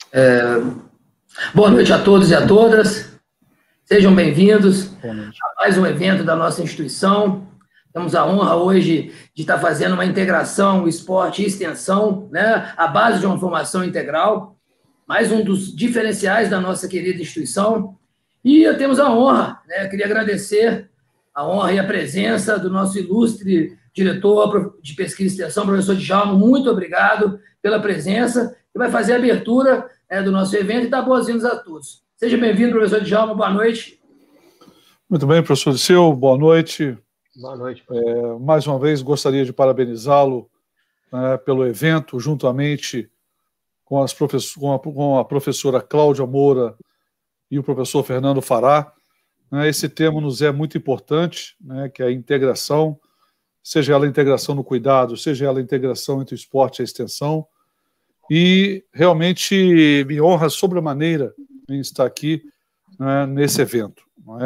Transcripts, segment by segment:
Boa noite a todos e a todas. Sejam bem-vindos a mais um evento da nossa instituição. Temos a honra hoje de estar fazendo uma integração esporte e extensão, né? A base de uma formação integral, mais um dos diferenciais da nossa querida instituição. E temos a honra, né? Queria agradecer a honra e a presença do nosso ilustre diretor de pesquisa e extensão, professor Djalma. Muito obrigado pela presença, que vai fazer a abertura do nosso evento e dar boas-vindas a todos. Seja bem-vindo, professor Djalma, boa noite. Muito bem, professor Diceu, boa noite. Boa noite. Mais uma vez, gostaria de parabenizá-lo pelo evento, juntamente com a professora Cláudia Moura e o professor Fernando Fará. Esse tema nos é muito importante, que é a integração, seja ela a integração no cuidado, seja ela a integração entre o esporte e a extensão. E realmente me honra sobremaneira em estar aqui nesse evento.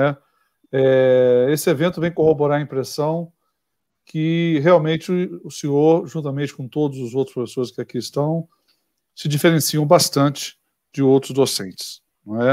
Esse evento vem corroborar a impressão que realmente o senhor, juntamente com todos os outros professores que aqui estão, se diferenciam bastante de outros docentes.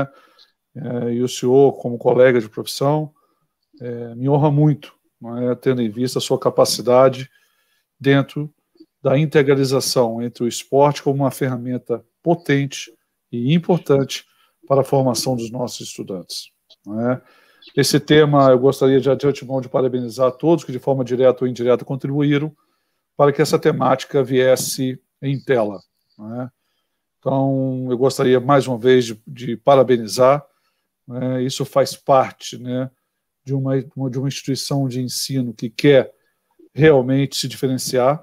E o senhor, como colega de profissão, me honra muito, tendo em vista a sua capacidade dentro da integralização entre o esporte como uma ferramenta potente e importante para a formação dos nossos estudantes. Esse tema, eu gostaria de antemão de parabenizar a todos que de forma direta ou indireta contribuíram para que essa temática viesse em tela. Então, eu gostaria mais uma vez de parabenizar. Isso faz parte de uma instituição de ensino que quer realmente se diferenciar,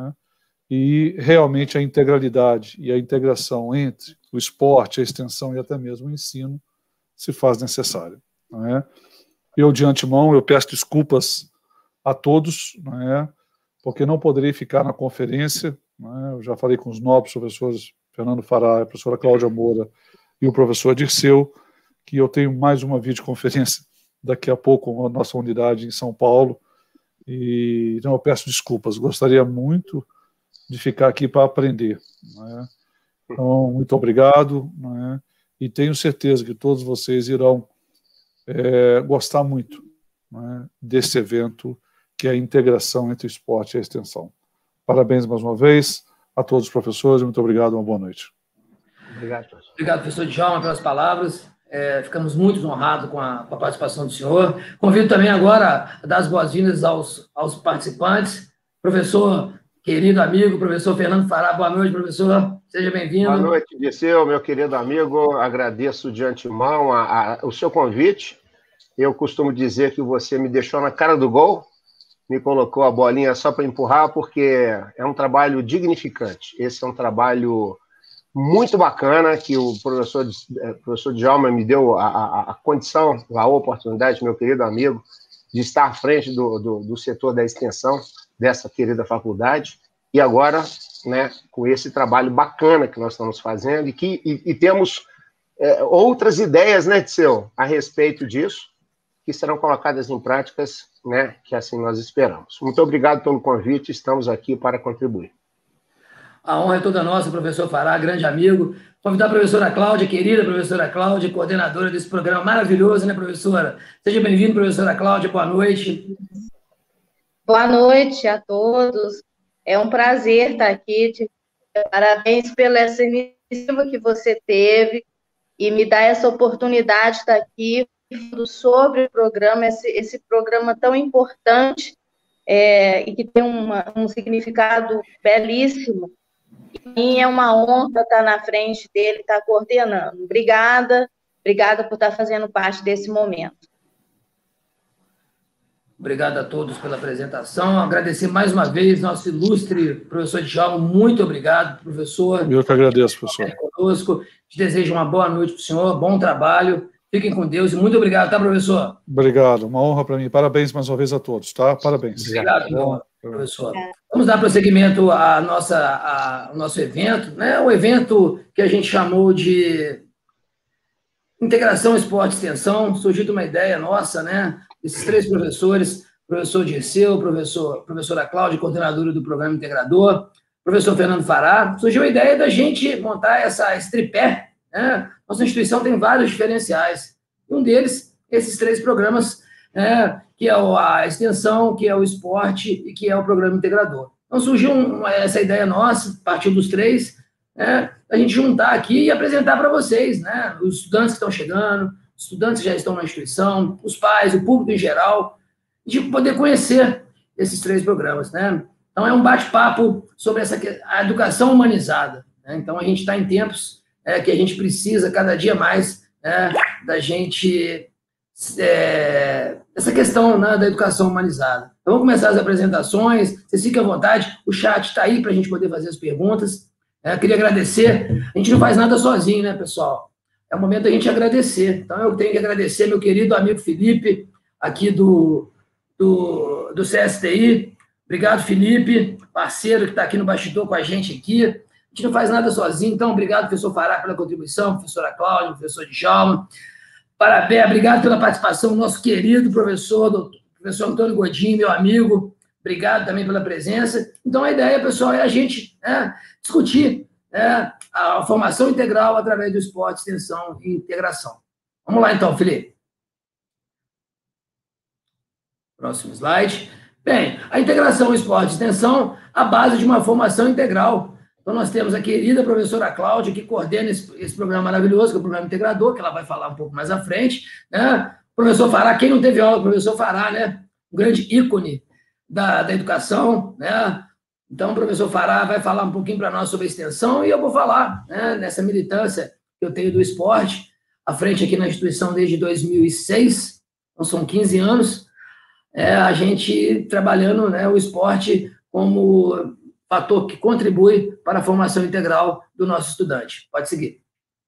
e realmente a integralidade e a integração entre o esporte, a extensão e até mesmo o ensino se faz necessária. Eu, de antemão, eu peço desculpas a todos, porque não poderei ficar na conferência. Eu já falei com os nobres professores Fernando Fará, a professora Cláudia Moura e o professor Dirceu, que eu tenho mais uma videoconferência daqui a pouco com a nossa unidade em São Paulo, e então eu peço desculpas, gostaria muito de ficar aqui para aprender. Então, muito obrigado, e tenho certeza que todos vocês irão gostar muito desse evento, que é a integração entre o esporte e a extensão. Parabéns mais uma vez a todos os professores, muito obrigado, uma boa noite. Obrigado, professor. Obrigado, professor Djalma, pelas palavras. Ficamos muito honrados com a participação do senhor. Convido também agora a dar as boas-vindas aos participantes. Professor, querido amigo, professor Fernando Fará, boa noite, professor. Seja bem-vindo. Boa noite, Dirceu, meu querido amigo. Agradeço de antemão o seu convite. Eu costumo dizer que você me deixou na cara do gol, me colocou a bolinha só para empurrar, porque é um trabalho dignificante. Esse é um trabalho muito bacana, que o professor Djalma me deu a condição, a oportunidade, meu querido amigo, de estar à frente do setor da extensão dessa querida faculdade, e agora, com esse trabalho bacana que nós estamos fazendo, e temos outras ideias, Dirceu, a respeito disso, que serão colocadas em práticas, que assim nós esperamos. Muito obrigado pelo convite, estamos aqui para contribuir. A honra é toda nossa, professor Fará, grande amigo. Convidar a professora Cláudia, querida professora Cláudia, coordenadora desse programa maravilhoso, professora? Seja bem-vinda, professora Cláudia, boa noite. Boa noite a todos. É um prazer estar aqui. Parabéns pela essa iniciativa que você teve e me dar essa oportunidade de estar aqui falando sobre o programa, esse programa tão importante e que tem um significado belíssimo. E é uma honra estar na frente dele, estar coordenando. Obrigada por estar fazendo parte desse momento. Obrigado a todos pela apresentação. Agradecer mais uma vez nosso ilustre professor Djalma. Muito obrigado, professor. Eu que agradeço, professor. Conosco. Te desejo uma boa noite para o senhor, bom trabalho. Fiquem com Deus e muito obrigado, tá, professor? Obrigado, uma honra para mim. Parabéns mais uma vez a todos, tá? Parabéns. Obrigado, professor. Vamos dar prosseguimento ao nosso evento, o evento que a gente chamou de Integração Esporte e Extensão. Surgiu de uma ideia nossa, esses três professores, professor Dirceu, professora Cláudia, coordenadora do programa integrador, professor Fernando Fará, surgiu a ideia da gente montar esse tripé, né? Nossa instituição tem vários diferenciais. Um deles, esses 3 programas, que é a extensão, que é o esporte e que é o programa integrador. Então, surgiu essa ideia nossa, partiu dos 3, a gente juntar aqui e apresentar para vocês, né? Os estudantes que estão chegando, os estudantes que já estão na instituição, os pais, o público em geral, de poder conhecer esses 3 programas, né? Então, é um bate-papo sobre a educação humanizada, né? Então, a gente está em tempos que a gente precisa cada dia mais da gente... essa questão, né, da educação humanizada. Então, vamos começar as apresentações, vocês fiquem à vontade, o chat está aí para a gente poder fazer as perguntas. Queria agradecer, a gente não faz nada sozinho, né, pessoal? É o momento da gente agradecer. Então, eu tenho que agradecer meu querido amigo Felipe, aqui do CSTI. Obrigado, Felipe, parceiro que está aqui no bastidor com a gente aqui. A gente não faz nada sozinho, então, obrigado, professor Fará, pela contribuição, professora Cláudia, professor Djalma. Parabéns, obrigado pela participação, nosso querido professor Antônio Godinho, meu amigo. Obrigado também pela presença. Então, a ideia, pessoal, é a gente discutir a formação integral através do esporte, extensão e integração. Vamos lá, então, Felipe. Próximo slide. Bem, a integração esporte e extensão, a base de uma formação integral. Então, nós temos a querida professora Cláudia, que coordena esse programa maravilhoso, que é o programa integrador, que ela vai falar um pouco mais à frente, né? O professor Fará, quem não teve aula com o professor Fará, né? Um grande ícone da educação, né? Então, o professor Fará vai falar um pouquinho para nós sobre a extensão e eu vou falar, né, nessa militância que eu tenho do esporte, à frente aqui na instituição desde 2006, então são 15 anos, a gente trabalhando, né, o esporte como fator que contribui para a formação integral do nosso estudante. Pode seguir.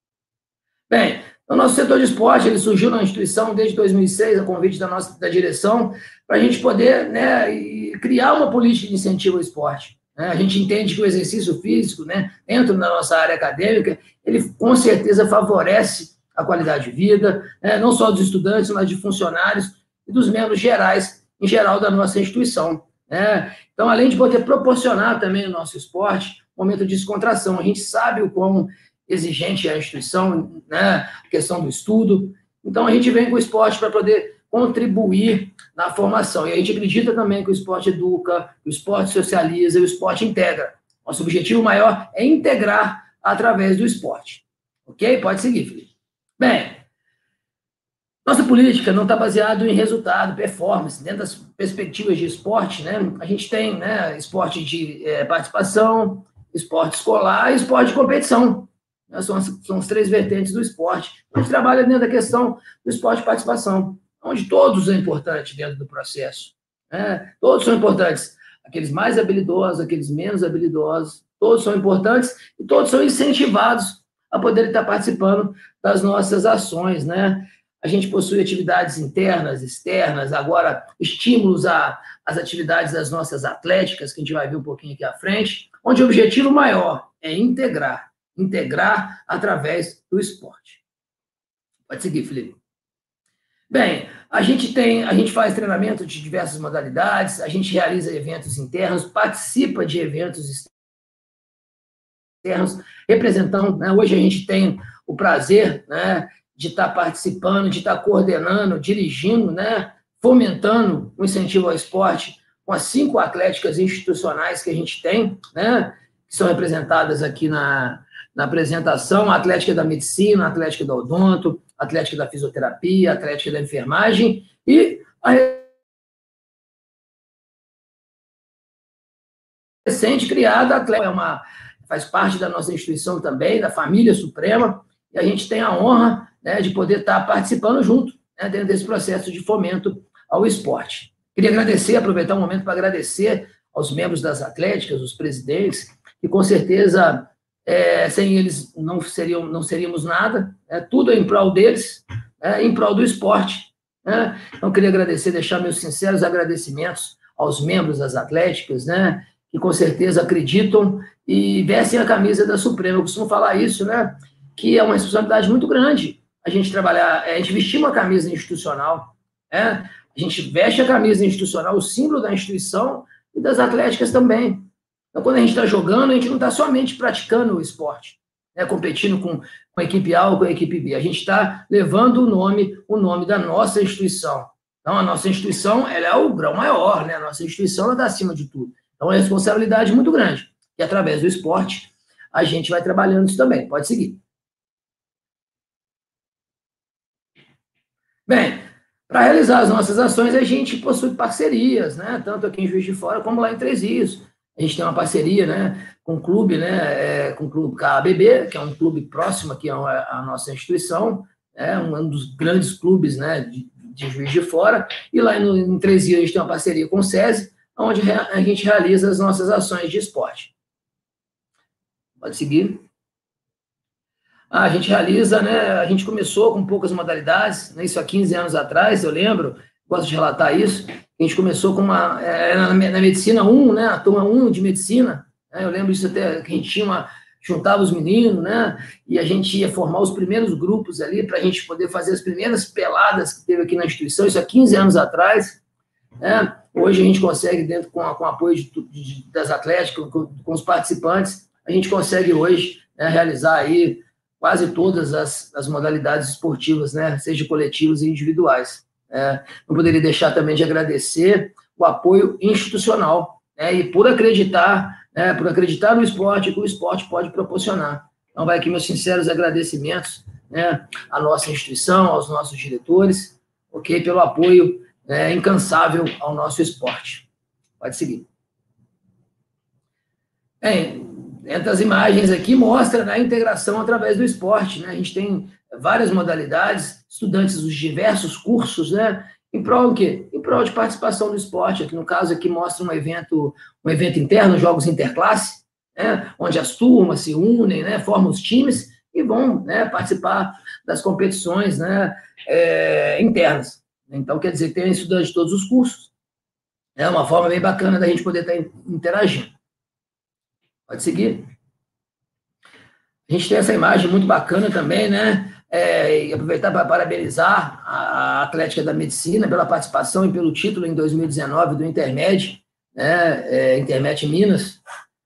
Bem, o nosso setor de esporte, ele surgiu na instituição desde 2006, a convite da direção, para a gente poder, né, criar uma política de incentivo ao esporte. A gente entende que o exercício físico, né, dentro da nossa área acadêmica, ele com certeza favorece a qualidade de vida, não só dos estudantes, mas de funcionários e dos membros gerais, em geral, da nossa instituição. Então, além de poder proporcionar também no nosso esporte um momento de descontração, a gente sabe o quão exigente é a instituição, né, a questão do estudo. Então, a gente vem com o esporte para poder contribuir na formação. E a gente acredita também que o esporte educa, o esporte socializa e o esporte integra. Nosso objetivo maior é integrar através do esporte. Ok? Pode seguir, Felipe. Bem, nossa política não está baseada em resultado, performance. Dentro das perspectivas de esporte, né, a gente tem, né, esporte de participação, esporte escolar e esporte de competição. São as 3 vertentes do esporte. A gente trabalha dentro da questão do esporte de participação, onde todos são importantes dentro do processo. Todos são importantes. Aqueles mais habilidosos, aqueles menos habilidosos, todos são importantes e todos são incentivados a poder estar participando das nossas ações, né? A gente possui atividades internas, externas, agora estímulos às atividades das nossas atléticas, que a gente vai ver um pouquinho aqui à frente, onde o objetivo maior é integrar através do esporte. Pode seguir, Felipe. Bem, a gente faz treinamento de diversas modalidades, a gente realiza eventos internos, participa de eventos externos, representando, né? Hoje a gente tem o prazer, né, de estar participando, de estar coordenando, dirigindo, né, fomentando o incentivo ao esporte com as 5 atléticas institucionais que a gente tem, né, que são representadas aqui na apresentação: a Atlética da Medicina, a Atlética da Odonto, a Atlética da Fisioterapia, a Atlética da Enfermagem e a recente criada Atlética, faz parte da nossa instituição também, da família Suprema, e a gente tem a honra, né, de poder estar participando junto, né, dentro desse processo de fomento ao esporte. Queria agradecer, aproveitar um momento para agradecer aos membros das atléticas, os presidentes, que com certeza, sem eles não seríamos nada, tudo é em prol deles, em prol do esporte. Então, queria agradecer, deixar meus sinceros agradecimentos aos membros das atléticas, né, que com certeza acreditam e vestem a camisa da Suprema. Eu costumo falar isso, né, que é uma responsabilidade muito grande a gente trabalhar, a gente vestir uma camisa institucional, a gente veste a camisa institucional, o símbolo da instituição e das atléticas também. Então, quando a gente está jogando, a gente não está somente praticando o esporte, né, competindo com a equipe A ou com a equipe B. A gente está levando o nome da nossa instituição. Então, a nossa instituição, ela é o grão maior, né? A nossa instituição está acima de tudo. Então, é uma responsabilidade muito grande. E, através do esporte, a gente vai trabalhando isso também. Pode seguir. Bem, para realizar as nossas ações, a gente possui parcerias, né? Tanto aqui em Juiz de Fora, como lá em Três Rios. A gente tem uma parceria, né, com o clube, né, com o clube KBB, que é um clube próximo aqui à nossa instituição, um dos grandes clubes, né, de Juiz de Fora, e lá em Três Rios a gente tem uma parceria com o SESI, onde a gente realiza as nossas ações de esporte. Pode seguir. A gente realiza, né, a gente começou com poucas modalidades, né, isso há 15 anos atrás, eu lembro, gosto de relatar isso, a gente começou com na medicina 1, né, a turma 1 de medicina, né, eu lembro isso até, que a gente juntava os meninos, né, e a gente ia formar os primeiros grupos ali, para a gente poder fazer as primeiras peladas que teve aqui na instituição, isso há 15 anos atrás, né, hoje a gente consegue, dentro com o apoio das atléticas, com os participantes, a gente consegue hoje, né, realizar aí quase todas as modalidades esportivas, né, seja coletivas e individuais. Não poderia deixar também de agradecer o apoio institucional, né, e por acreditar no esporte, que o esporte pode proporcionar. Então, vai aqui meus sinceros agradecimentos, né, à nossa instituição, aos nossos diretores, ok, pelo apoio incansável ao nosso esporte. Pode seguir. Bem, entre as imagens aqui mostra a integração através do esporte, né? A gente tem várias modalidades, estudantes dos diversos cursos, né? Em prol do quê? Em prol de participação do esporte. Aqui, no caso, aqui mostra um evento interno, jogos interclasse, né? Onde as turmas se unem, né? Formam os times e vão, né, participar das competições, né, internas. Então, quer dizer, tem estudantes de todos os cursos. É uma forma bem bacana da gente poder estar interagindo. Pode seguir. A gente tem essa imagem muito bacana também, né? E aproveitar para parabenizar a Atlética da Medicina pela participação e pelo título em 2019 do Intermed, né? Intermed Minas.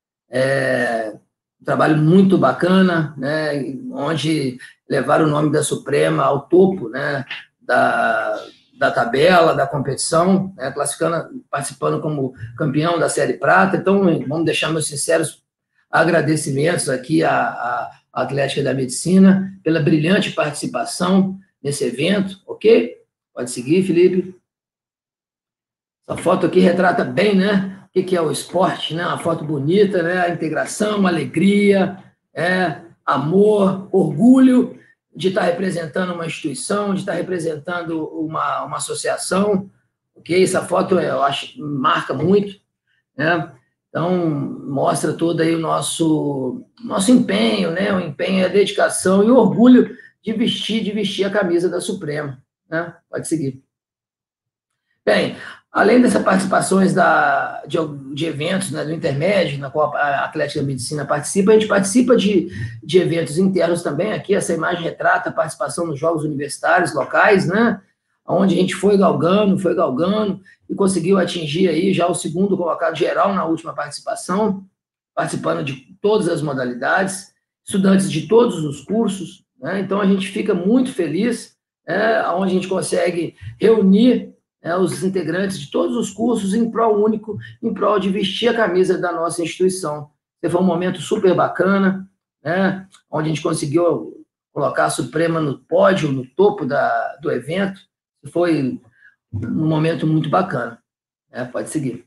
Um trabalho muito bacana, né? Onde levaram o nome da Suprema ao topo, né, da tabela, da competição, né? Participando como campeão da Série Prata. Então, vamos deixar meus sinceros agradecimentos aqui à Atlética da Medicina pela brilhante participação nesse evento, ok? Pode seguir, Felipe. Essa foto aqui retrata bem, né, o que é o esporte, né? Uma foto bonita, né? A integração, alegria, amor, orgulho de estar representando uma instituição, de estar representando uma associação, ok? Essa foto, eu acho, marca muito, né? Então, mostra todo aí o nosso empenho, né? O empenho, a dedicação e o orgulho de vestir a camisa da Suprema, né? Pode seguir. Bem, além dessas participações de eventos, né, do Intermédio, na qual a Atlética da Medicina participa, a gente participa de eventos internos também. Aqui, essa imagem retrata a participação nos Jogos Universitários locais, né? Onde a gente foi galgando, e conseguiu atingir aí já o segundo colocado geral na última participação, participando de todas as modalidades, estudantes de todos os cursos, né? Então, a gente fica muito feliz, onde a gente consegue reunir os integrantes de todos os cursos em prol único, em prol de vestir a camisa da nossa instituição. Foi um momento super bacana, né? Onde a gente conseguiu colocar a Suprema no pódio, no topo do evento. Foi um momento muito bacana. Pode seguir.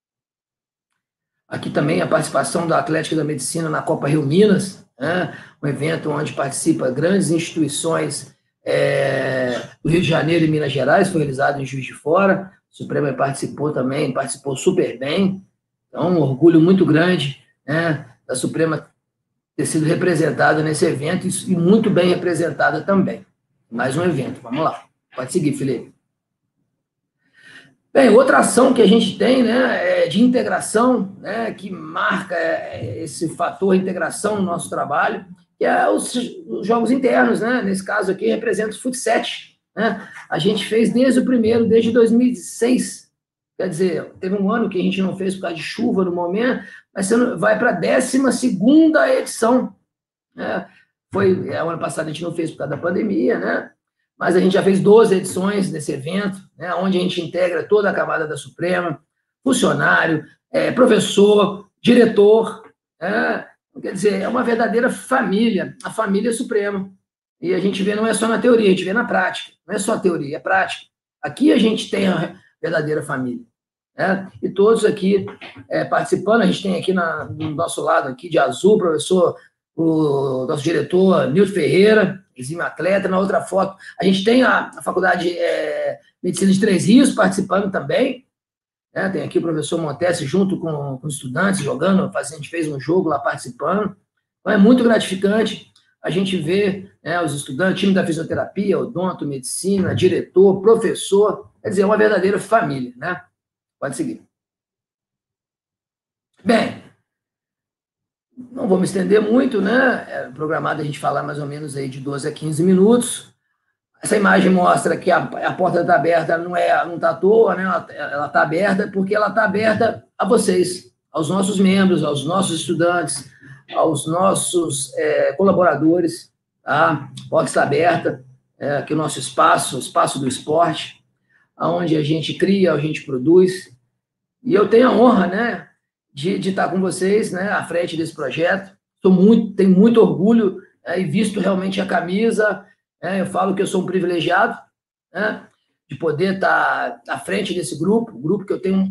Aqui também a participação da Atlética da Medicina na Copa Rio Minas, né? Um evento onde participa grandes instituições do Rio de Janeiro e Minas Gerais, foi realizado em Juiz de Fora. O Suprema participou super bem. Então, um orgulho muito grande, né, da Suprema ter sido representada nesse evento e muito bem representada também. Mais um evento, vamos lá. Pode seguir, Felipe. Bem, outra ação que a gente tem, né, de integração, né, que marca esse fator integração no nosso trabalho, que é os jogos internos, né? Nesse caso aqui representa o Fut7, né? A gente fez desde 2006, Quer dizer, teve um ano que a gente não fez por causa de chuva no momento, mas você vai para a 12ª edição. Né? O ano passado a gente não fez por causa da pandemia, né? Mas a gente já fez 12 edições desse evento, né? Onde a gente integra toda a camada da Suprema, funcionário, professor, diretor. Quer dizer, é uma verdadeira família, a família Suprema. E a gente vê, não é só na teoria, a gente vê na prática. Não é só teoria, é prática. Aqui a gente tem a verdadeira família. E todos aqui participando, a gente tem aqui no nosso lado aqui de azul, o nosso diretor Nilton Ferreira, exímio atleta. Na outra foto, a gente tem a Faculdade de Medicina de Três Rios participando também. Tem aqui o professor Montesi junto com os estudantes, jogando, a gente fez um jogo lá participando. Então, é muito gratificante a gente ver os estudantes, time da fisioterapia, odonto, medicina, diretor, professor, quer dizer, é uma verdadeira família, né? Pode seguir. Bem, não vou me estender muito, né? É programado a gente falar mais ou menos aí de 12 a 15 minutos. Essa imagem mostra que a porta está aberta, não está à toa, né? Ela está aberta porque ela está aberta a vocês, aos nossos membros, aos nossos estudantes, aos nossos colaboradores. Tá? A porta está aberta, aqui o nosso espaço, o espaço do esporte, onde a gente cria, a gente produz. E eu tenho a honra, né, de estar com vocês, né, à frente desse projeto. Tenho muito orgulho e visto realmente a camisa. Eu falo que eu sou um privilegiado, né, de poder estar à frente desse grupo que eu tenho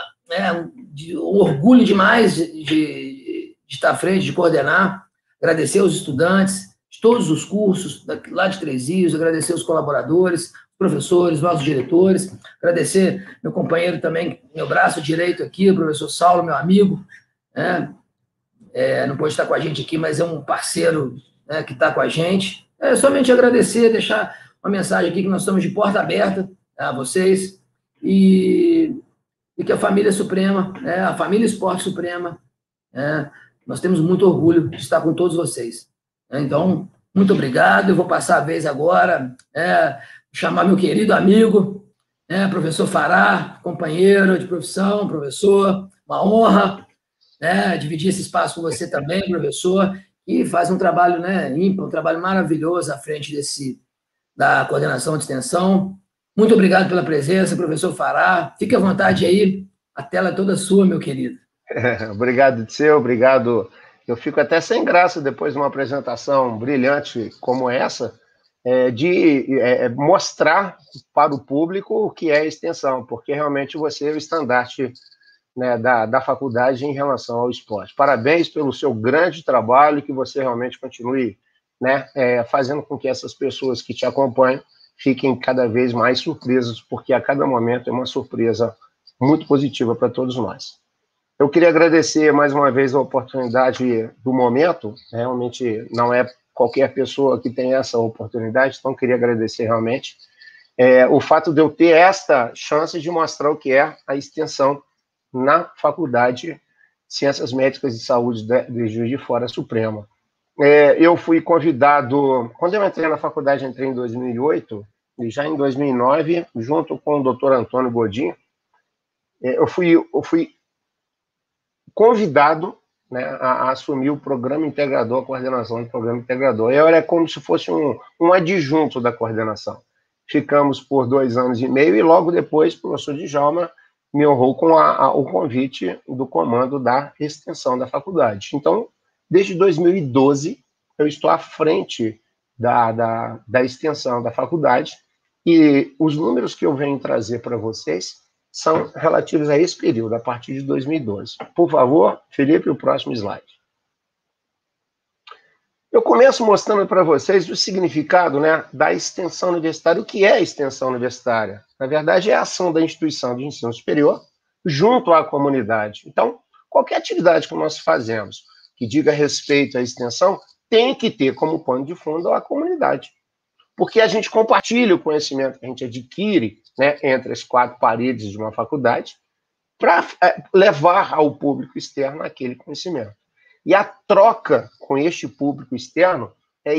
um orgulho demais de estar à frente, de coordenar. Agradecer aos estudantes de todos os cursos, lá de Três Rios, agradecer aos colaboradores, professores, nossos diretores, agradecer meu companheiro também, meu braço direito aqui, o professor Saulo, meu amigo, não pode estar com a gente aqui, mas é um parceiro, que está com a gente. Somente agradecer, deixar uma mensagem aqui que nós estamos de porta aberta a vocês e que a família Suprema, a família Esporte Suprema, nós temos muito orgulho de estar com todos vocês. Então, muito obrigado. Eu vou passar a vez agora, chamar meu querido amigo, professor Fará, companheiro de profissão, professor, uma honra dividir esse espaço com você também, professor, e faz um trabalho ímpar, um trabalho maravilhoso à frente da coordenação de extensão. Muito obrigado pela presença, professor Fará. Fique à vontade aí, a tela é toda sua, meu querido. Obrigado, Disseu, obrigado. Eu fico até sem graça depois de uma apresentação brilhante como essa, de mostrar para o público o que é a extensão, porque realmente você é o estandarte, né, da faculdade em relação ao esporte. Parabéns pelo seu grande trabalho, que você realmente continue, né, fazendo com que essas pessoas que te acompanham fiquem cada vez mais surpresas, porque a cada momento é uma surpresa muito positiva para todos nós. Eu queria agradecer mais uma vez a oportunidade do momento, realmente não é qualquer pessoa que tem essa oportunidade, então queria agradecer realmente o fato de eu ter esta chance de mostrar o que é a extensão na Faculdade de Ciências Médicas e Saúde de Juiz de Fora Suprema. Eu fui convidado, quando eu entrei na faculdade, entrei em 2008, e já em 2009, junto com o Dr. Antônio Godinho, eu fui convidado, né, a assumir o programa integrador, a coordenação do programa integrador. Eu era como se fosse um adjunto da coordenação. Ficamos por 2 anos e meio e logo depois o professor Djalma me honrou com o convite do comando da extensão da faculdade. Então, desde 2012, eu estou à frente da extensão da faculdade e os números que eu venho trazer para vocês são relativos a esse período, a partir de 2012. Por favor, Felipe, o próximo slide. Eu começo mostrando para vocês o significado, né, da extensão universitária. O que é a extensão universitária? Na verdade, é a ação da instituição de ensino superior junto à comunidade. Então, qualquer atividade que nós fazemos que diga respeito à extensão tem que ter como pano de fundo a comunidade. Porque a gente compartilha o conhecimento que a gente adquire, né, entre as 4 paredes de uma faculdade para levar ao público externo aquele conhecimento. E a troca com este público externo é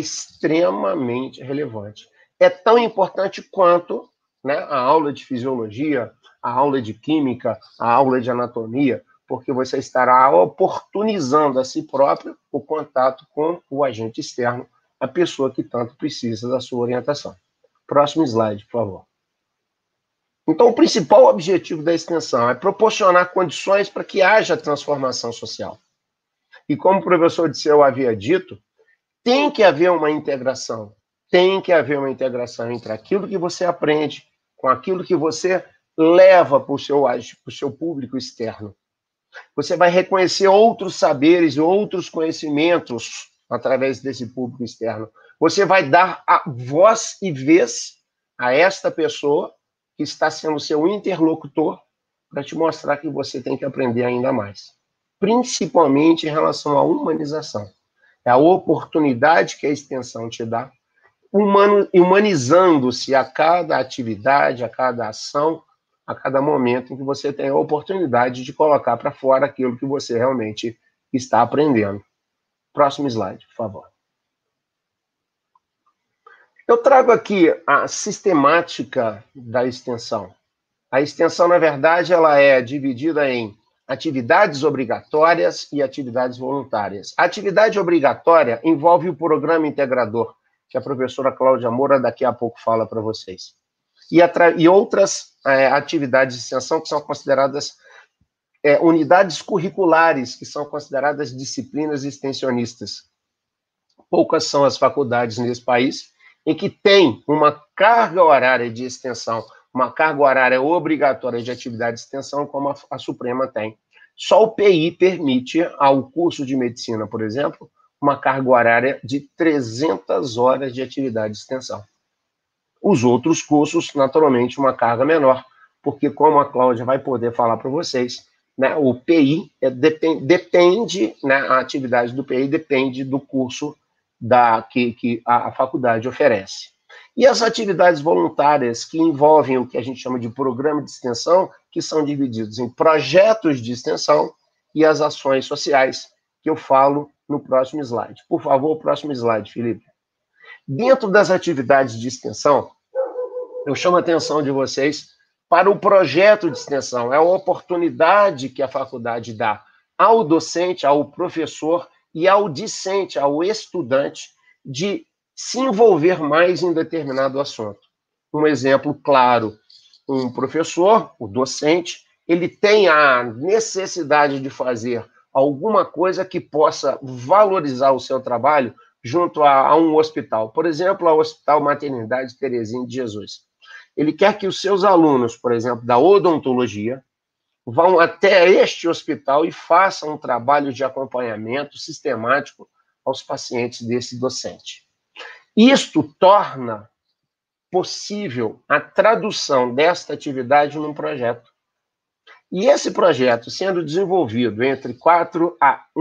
extremamente relevante. É tão importante quanto, né, a aula de fisiologia, a aula de química, a aula de anatomia, porque você estará oportunizando a si próprio o contato com o agente externo, a pessoa que tanto precisa da sua orientação. Próximo slide, por favor. Então, o principal objetivo da extensão é proporcionar condições para que haja transformação social. E como o professor Disseu havia dito, tem que haver uma integração. Tem que haver uma integração entre aquilo que você aprende com aquilo que você leva para o seu público externo. Você vai reconhecer outros saberes e outros conhecimentos através desse público externo. Você vai dar a voz e vez a esta pessoa que está sendo seu interlocutor para te mostrar que você tem que aprender ainda mais. Principalmente em relação à humanização. É a oportunidade que a extensão te dá, humanizando-se a cada atividade, a cada ação, a cada momento em que você tem a oportunidade de colocar para fora aquilo que você realmente está aprendendo. Próximo slide, por favor. Eu trago aqui a sistemática da extensão. A extensão, na verdade, ela é dividida em atividades obrigatórias e atividades voluntárias. A atividade obrigatória envolve o programa integrador, que a professora Cláudia Moura daqui a pouco fala para vocês. E outras atividades de extensão que são consideradas unidades curriculares, que são consideradas disciplinas extensionistas. Poucas são as faculdades nesse país em que tem uma carga horária de extensão, uma carga horária obrigatória de atividade de extensão, como a Suprema tem. Só o PI permite, ao curso de medicina, por exemplo, uma carga horária de 300 horas de atividade de extensão. Os outros cursos, naturalmente, uma carga menor, porque, como a Cláudia vai poder falar para vocês, né, o PI depende, né, a atividade do PI depende do curso que a faculdade oferece. E as atividades voluntárias, que envolvem o que a gente chama de programa de extensão, que são divididos em projetos de extensão e as ações sociais, que eu falo no próximo slide. Por favor, próximo slide, Felipe. Dentro das atividades de extensão, eu chamo a atenção de vocês para o projeto de extensão. É a oportunidade que a faculdade dá ao docente, ao professor e ao discente, ao estudante, de se envolver mais em determinado assunto. Um exemplo claro, um professor, o docente, ele tem a necessidade de fazer alguma coisa que possa valorizar o seu trabalho junto a um hospital. Por exemplo, ao Hospital Maternidade Terezinha de Jesus. Ele quer que os seus alunos, por exemplo, da odontologia, vão até este hospital e façam um trabalho de acompanhamento sistemático aos pacientes desse docente. Isto torna possível a tradução desta atividade num projeto. E esse projeto sendo desenvolvido entre 4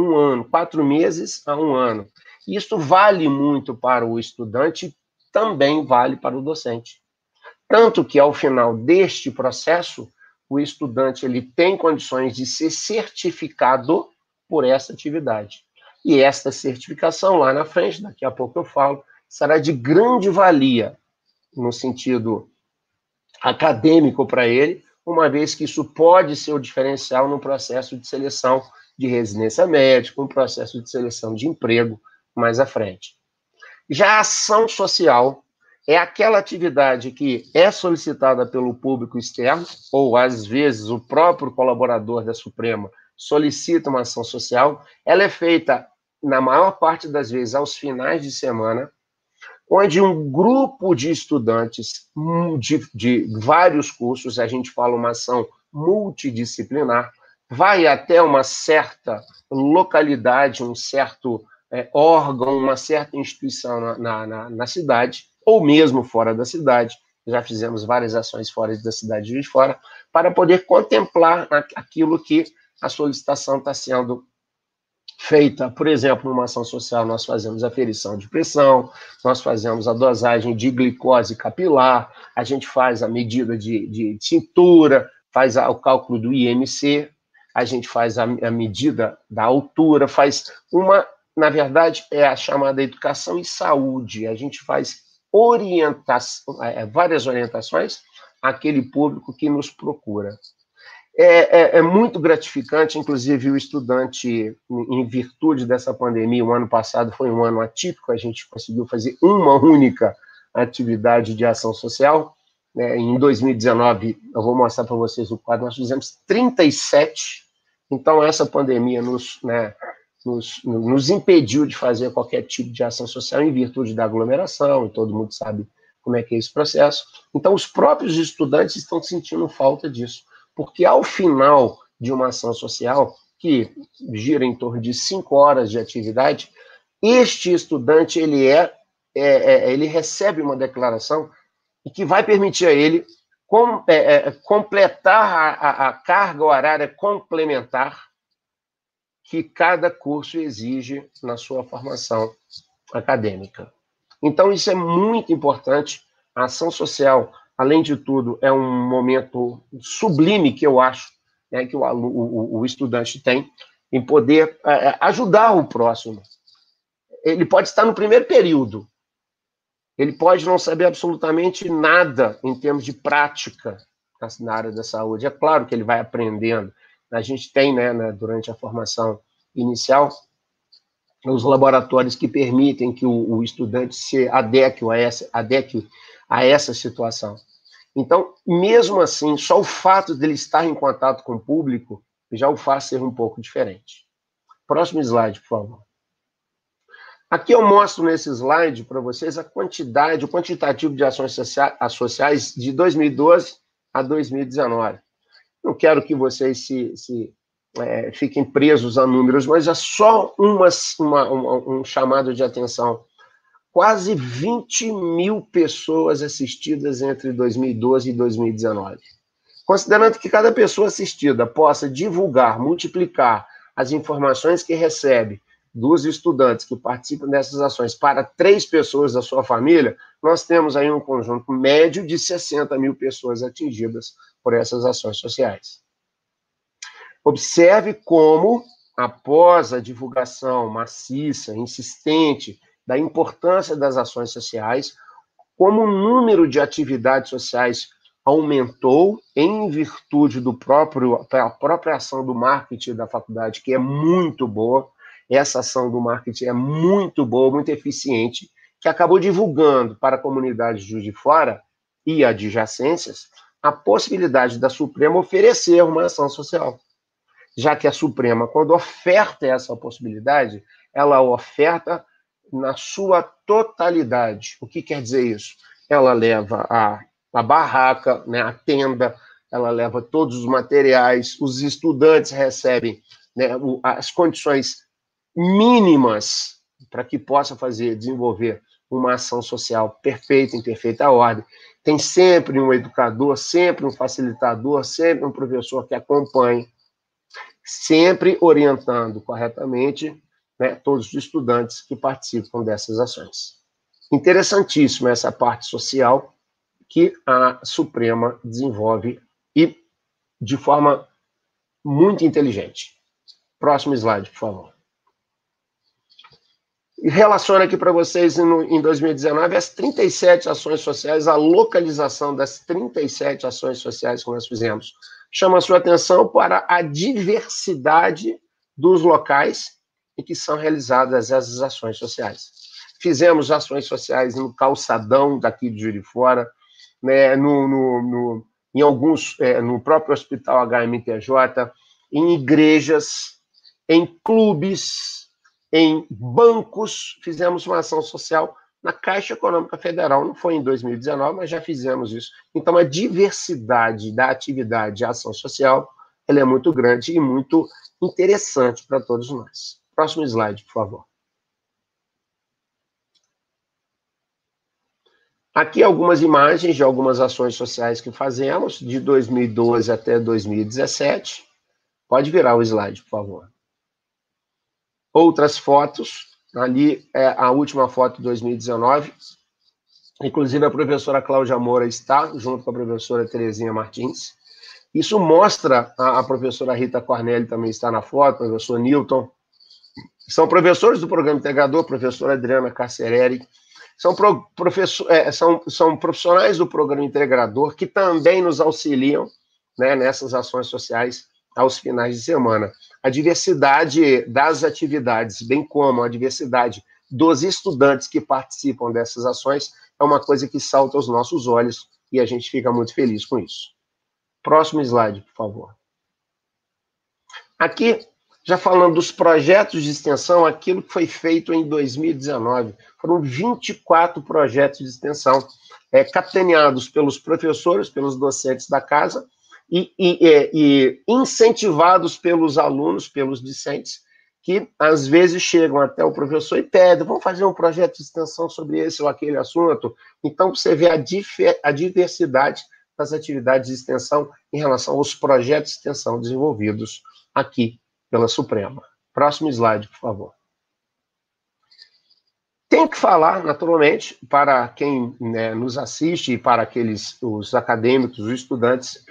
meses a 1 ano, isso vale muito para o estudante, também vale para o docente. Tanto que, ao final deste processo, o estudante ele tem condições de ser certificado por essa atividade. E esta certificação, lá na frente, daqui a pouco eu falo, será de grande valia no sentido acadêmico para ele, uma vez que isso pode ser o diferencial no processo de seleção de residência médica, no processo de seleção de emprego mais à frente. Já a ação social é aquela atividade que é solicitada pelo público externo, ou às vezes o próprio colaborador da Suprema solicita uma ação social. Ela é feita, na maior parte das vezes, aos finais de semana, onde um grupo de estudantes de vários cursos, a gente fala uma ação multidisciplinar, vai até uma certa localidade, um certo órgão, uma certa instituição na cidade, ou mesmo fora da cidade, já fizemos várias ações fora da cidade de fora, para poder contemplar aquilo que a solicitação está sendo feita. Por exemplo, numa ação social, nós fazemos aferição de pressão, nós fazemos a dosagem de glicose capilar, a gente faz a medida de tintura, faz o cálculo do IMC, a gente faz a medida da altura, faz na verdade, é a chamada educação e saúde, a gente faz várias orientações aquele público que nos procura. É muito gratificante, inclusive o estudante, em virtude dessa pandemia, o ano passado foi um ano atípico, a gente conseguiu fazer uma única atividade de ação social. Em 2019, eu vou mostrar para vocês o quadro, nós fizemos 37, então essa pandemia nos impediu de fazer qualquer tipo de ação social em virtude da aglomeração, e todo mundo sabe como é que é esse processo. Então, os próprios estudantes estão sentindo falta disso, porque ao final de uma ação social, que gira em torno de 5 horas de atividade, este estudante, ele recebe uma declaração e que vai permitir a ele completar a carga horária complementar que cada curso exige na sua formação acadêmica. Então, isso é muito importante. A ação social, além de tudo, é um momento sublime que eu acho, né, que o estudante tem em poder ajudar o próximo. Ele pode estar no primeiro período, ele pode não saber absolutamente nada em termos de prática na área da saúde. É claro que ele vai aprendendo. A gente tem, né, durante a formação inicial, os laboratórios que permitem que o estudante se adeque a essa situação. Então, mesmo assim, só o fato dele estar em contato com o público já o faz ser um pouco diferente. Próximo slide, por favor. Aqui eu mostro nesse slide para vocês o quantitativo de ações sociais de 2012 a 2019. Não quero que vocês fiquem presos a números, mas é só um chamado de atenção. Quase 20 mil pessoas assistidas entre 2012 e 2019. Considerando que cada pessoa assistida possa divulgar, multiplicar as informações que recebe dos estudantes que participam dessas ações para 3 pessoas da sua família, nós temos aí um conjunto médio de 60 mil pessoas atingidas por essas ações sociais. Observe como, após a divulgação maciça, insistente, da importância das ações sociais, como o número de atividades sociais aumentou em virtude da própria ação do marketing da faculdade, que é muito boa. Essa ação do marketing é muito boa, muito eficiente, que acabou divulgando para a comunidade de Juiz de Fora e adjacências a possibilidade da Suprema oferecer uma ação social. Já que a Suprema, quando oferta essa possibilidade, ela oferta na sua totalidade. O que quer dizer isso? Ela leva a barraca, né, a tenda, ela leva todos os materiais, os estudantes recebem, né, as condições mínimas para que possa desenvolver uma ação social perfeita, em perfeita ordem. Tem sempre um educador, sempre um facilitador, sempre um professor que acompanhe, sempre orientando corretamente, né, todos os estudantes que participam dessas ações. Interessantíssima essa parte social que a Suprema desenvolve e de forma muito inteligente. Próximo slide, por favor. E relaciona aqui para vocês, em 2019, as 37 ações sociais, a localização das 37 ações sociais que nós fizemos. Chama a sua atenção para a diversidade dos locais em que são realizadas essas ações sociais. Fizemos ações sociais no calçadão daqui de Juiz de Fora, né, em alguns, no próprio Hospital HMTJ, em igrejas, em clubes, em bancos. Fizemos uma ação social na Caixa Econômica Federal, não foi em 2019, mas já fizemos isso. Então, a diversidade da atividade de ação social, ela é muito grande e muito interessante para todos nós. Próximo slide, por favor. Aqui algumas imagens de algumas ações sociais que fazemos, de 2012 até 2017. Pode virar o slide, por favor. Outras fotos, ali é a última foto de 2019. Inclusive, a professora Cláudia Moura está, junto com a professora Terezinha Martins. Isso mostra, a professora Rita Cornelli também está na foto, o professor Newton. São professores do programa integrador, professora Adriana Carcereri. São profissionais do programa integrador que também nos auxiliam, né, nessas ações sociais aos finais de semana. A diversidade das atividades, bem como a diversidade dos estudantes que participam dessas ações, é uma coisa que salta aos nossos olhos e a gente fica muito feliz com isso. Próximo slide, por favor. Aqui, já falando dos projetos de extensão, aquilo que foi feito em 2019, foram 24 projetos de extensão, capitaneados pelos professores, pelos docentes da casa, e incentivados pelos alunos, pelos discentes, que às vezes chegam até o professor e pedem, vamos fazer um projeto de extensão sobre esse ou aquele assunto. Então, você vê a diversidade das atividades de extensão em relação aos projetos de extensão desenvolvidos aqui pela Suprema. Próximo slide, por favor. Tenho que falar, naturalmente, para quem, né, nos assiste e para os acadêmicos, os estudantes,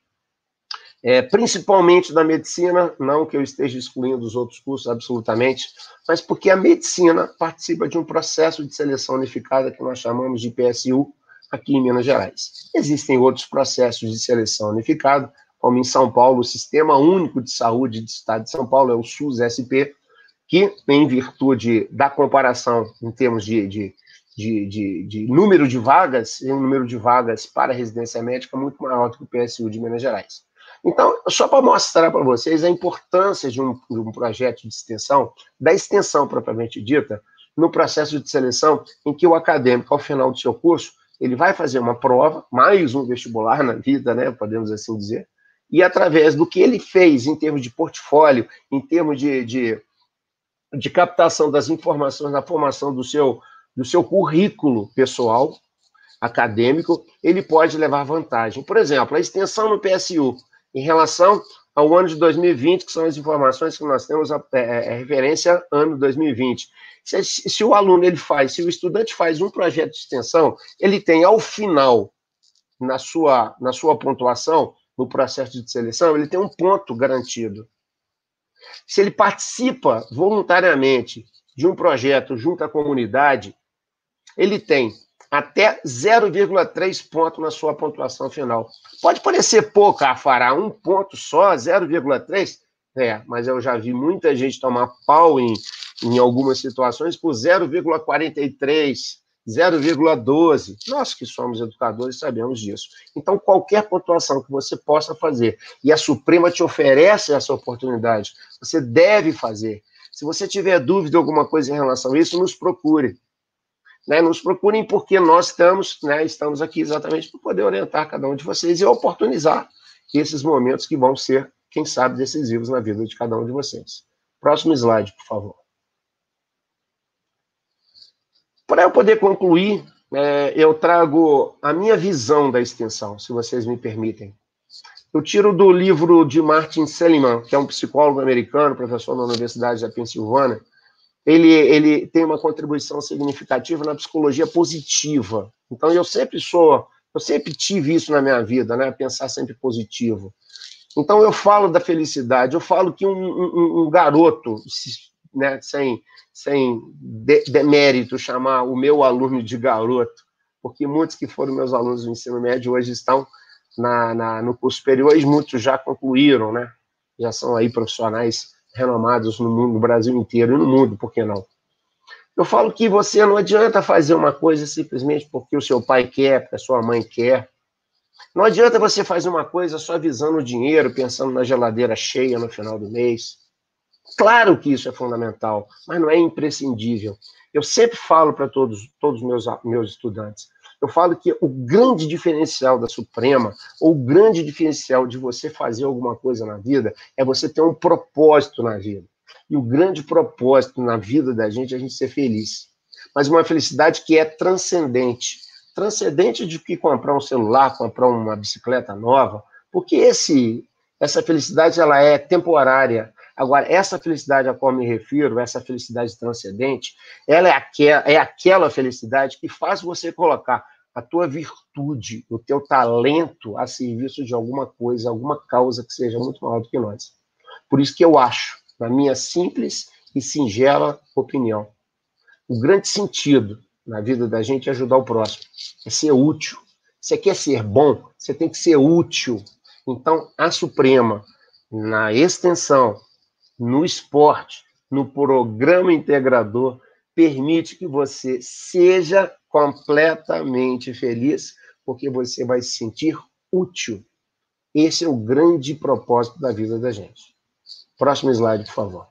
principalmente da medicina, não que eu esteja excluindo os outros cursos absolutamente, mas porque a medicina participa de um processo de seleção unificada que nós chamamos de PSU aqui em Minas Gerais. Existem outros processos de seleção unificada, como em São Paulo, o Sistema Único de Saúde do Estado de São Paulo, é o SUS-SP, que, em virtude da comparação em termos de número de vagas, tem um número de vagas para residência médica muito maior do que o PSU de Minas Gerais. Então, só para mostrar para vocês a importância de um projeto de extensão, da extensão propriamente dita, no processo de seleção em que o acadêmico, ao final do seu curso, ele vai fazer uma prova, mais um vestibular na vida, né, podemos assim dizer, e através do que ele fez em termos de portfólio, em termos de captação das informações na formação do seu currículo pessoal, acadêmico, ele pode levar vantagem. Por exemplo, a extensão no PSU, em relação ao ano de 2020, que são as informações que nós temos, referência ano 2020. Se o aluno, se o estudante faz um projeto de extensão, ele tem, ao final, na sua pontuação, no processo de seleção, ele tem um ponto garantido. Se ele participa voluntariamente de um projeto junto à comunidade, ele tem até 0,3 ponto na sua pontuação final. Pode parecer pouco, fará um ponto só, 0,3? Mas eu já vi muita gente tomar pau em algumas situações por 0,43, 0,12. Nós que somos educadores sabemos disso. Então, qualquer pontuação que você possa fazer, e a Suprema te oferece essa oportunidade, você deve fazer. Se você tiver dúvida alguma coisa em relação a isso, nos procure. Nos procurem, porque nós estamos aqui exatamente para poder orientar cada um de vocês e oportunizar esses momentos que vão ser, quem sabe, decisivos na vida de cada um de vocês. Próximo slide, por favor. Para eu poder concluir, eu trago a minha visão da extensão, se vocês me permitem. Eu tiro do livro de Martin Seligman, que é um psicólogo americano, professor na Universidade da Pensilvânia. Ele tem uma contribuição significativa na psicologia positiva. Então, eu sempre tive isso na minha vida, né? Pensar sempre positivo. Então, eu falo da felicidade, eu falo que um garoto, né, sem demérito, chamar o meu aluno de garoto, porque muitos que foram meus alunos do ensino médio hoje estão no curso superior e muitos já concluíram, né? Já são aí profissionais renomados no mundo, no Brasil inteiro e no mundo, por que não? Eu falo que você não adianta fazer uma coisa simplesmente porque o seu pai quer, porque a sua mãe quer. Não adianta você fazer uma coisa só visando o dinheiro, pensando na geladeira cheia no final do mês. Claro que isso é fundamental, mas não é imprescindível. Eu sempre falo para todos os meus estudantes, eu falo que o grande diferencial da Suprema, ou o grande diferencial de você fazer alguma coisa na vida, é você ter um propósito na vida. E o grande propósito na vida da gente é a gente ser feliz. Mas uma felicidade que é transcendente. Transcendente de que comprar um celular, comprar uma bicicleta nova, porque essa felicidade ela é temporária. Agora, essa felicidade a qual me refiro, essa felicidade transcendente, ela é aquela felicidade que faz você colocar a tua virtude, o teu talento a serviço de alguma coisa, alguma causa que seja muito maior do que nós. Por isso que eu acho, na minha simples e singela opinião, o grande sentido na vida da gente é ajudar o próximo, é ser útil. Você quer ser bom, você tem que ser útil. Então, a Suprema, na extensão, no esporte, no programa integrador, permite que você seja completamente feliz, porque você vai se sentir útil. Esse é o grande propósito da vida da gente. Próximo slide, por favor.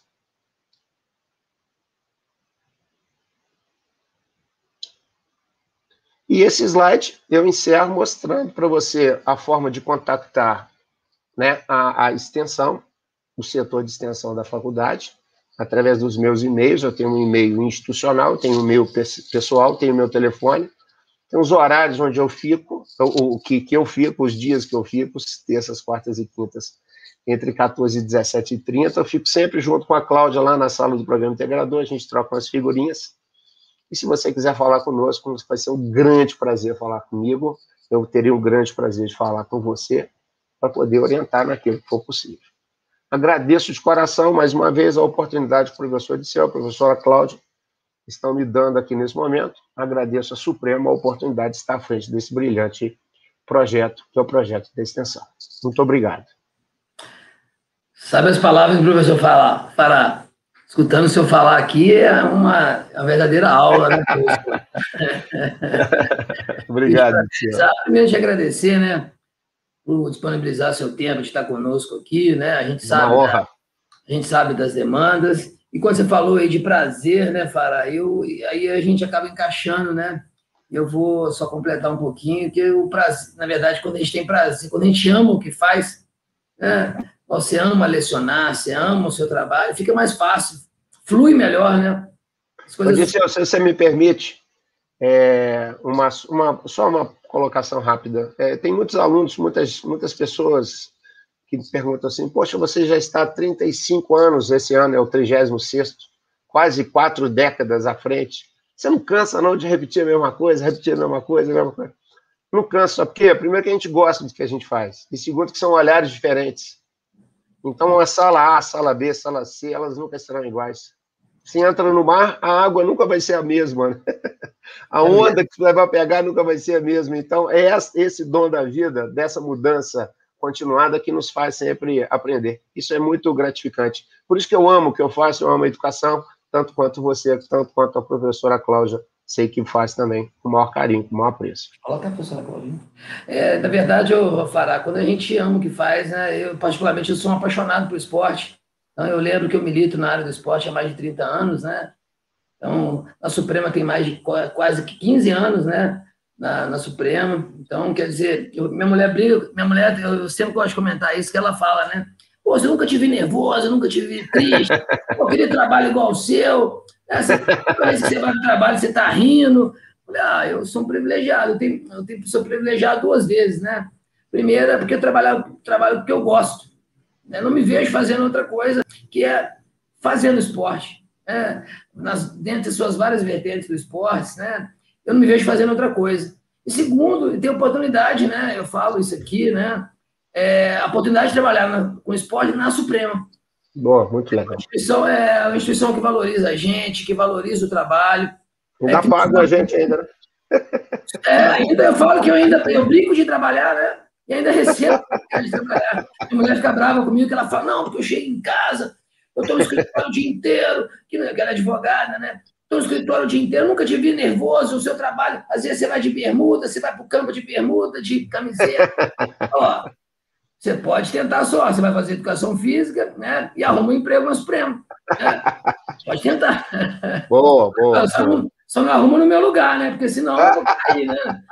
E esse slide eu encerro mostrando para você a forma de contactar, né, a extensão, o setor de extensão da faculdade, através dos meus e-mails. Eu tenho um e-mail institucional, tenho um e-mail pessoal, tenho meu telefone, tem os horários onde eu fico, que eu fico, os dias que eu fico, terças, quartas e quintas, entre 14 e 17h30. Eu fico sempre junto com a Cláudia lá na sala do programa integrador, a gente troca umas figurinhas. E se você quiser falar conosco, vai ser um grande prazer falar comigo. Eu teria um grande prazer de falar com você para poder orientar naquilo que for possível. Agradeço de coração, mais uma vez, a oportunidade que o professor Diceu, a professora Cláudia, estão me dando aqui nesse momento. Agradeço a Suprema a oportunidade de estar à frente desse brilhante projeto, que é o projeto da extensão. Muito obrigado. Sabe as palavras que o professor Fará? Escutando o senhor falar aqui é uma verdadeira aula, né, professor? Obrigado, senhor. Primeiro, te agradecer, né, por disponibilizar seu tempo de estar conosco aqui, né? A gente sabe das demandas. E quando você falou aí de prazer, né, Fará, aí a gente acaba encaixando, né? Eu vou só completar um pouquinho, que o prazer, na verdade, quando a gente tem prazer, quando a gente ama o que faz, né? Você ama lecionar, você ama o seu trabalho, fica mais fácil, flui melhor, né? Se você me permite, só uma colocação rápida. Tem muitos alunos, muitas pessoas que me perguntam assim, poxa, você já está há 35 anos, esse ano é o 36º, quase 4 décadas à frente. Você não cansa, não, de repetir a mesma coisa, Não cansa, só porque, primeiro, que a gente gosta do que a gente faz, e segundo, que são olhares diferentes. Então, a sala A, sala B, sala C, elas nunca serão iguais. Se entra no mar, a água nunca vai ser a mesma, né? A onda que você vai pegar nunca vai ser a mesma. Então, é esse dom da vida, dessa mudança continuada, que nos faz sempre aprender. Isso é muito gratificante. Por isso que eu amo o que eu faço, eu amo a educação, tanto quanto você, tanto quanto a professora Cláudia, sei que faz também com o maior carinho, com o maior apreço. Coloca a professora Cláudia. Na verdade, Fará, quando a gente ama o que faz, né, eu particularmente sou um apaixonado por esporte. Então, eu lembro que eu milito na área do esporte há mais de 30 anos, né? Então, a Suprema tem mais de quase 15 anos, né? Na Suprema. Então, quer dizer, minha mulher, eu sempre gosto de comentar isso, que ela fala, né? Pô, eu nunca te vi nervosa, eu nunca te vi triste, eu queria trabalho igual o seu. Toda vez que você vai para o trabalho, você está rindo. Eu sou um privilegiado, sou privilegiado 2 vezes, né? Primeiro é porque eu trabalho porque eu gosto. Eu não me vejo fazendo outra coisa, que é fazendo esporte. Né? Dentre as suas várias vertentes do esporte, né? Eu não me vejo fazendo outra coisa. E segundo, ter oportunidade, né? Eu falo isso aqui, né? A oportunidade de trabalhar com esporte na Suprema. Boa, muito legal. É uma instituição que valoriza a gente, que valoriza o trabalho. Ainda paga a gente ainda, né? Ainda eu falo que eu brinco de trabalhar, né? E ainda recebo de trabalhar. Minha mulher fica brava comigo, que ela fala, não, porque eu chego em casa, eu estou no escritório o dia inteiro, que ela é advogada, né? Estou no escritório o dia inteiro, nunca te vi nervoso, o seu trabalho, às vezes você vai de bermuda, você vai para o campo de bermuda, de camiseta. Ó, você pode tentar só, você vai fazer educação física, né? E arruma um emprego no Supremo. Né? Pode tentar. Boa. Só não arruma no meu lugar, né? Porque senão eu vou cair, né?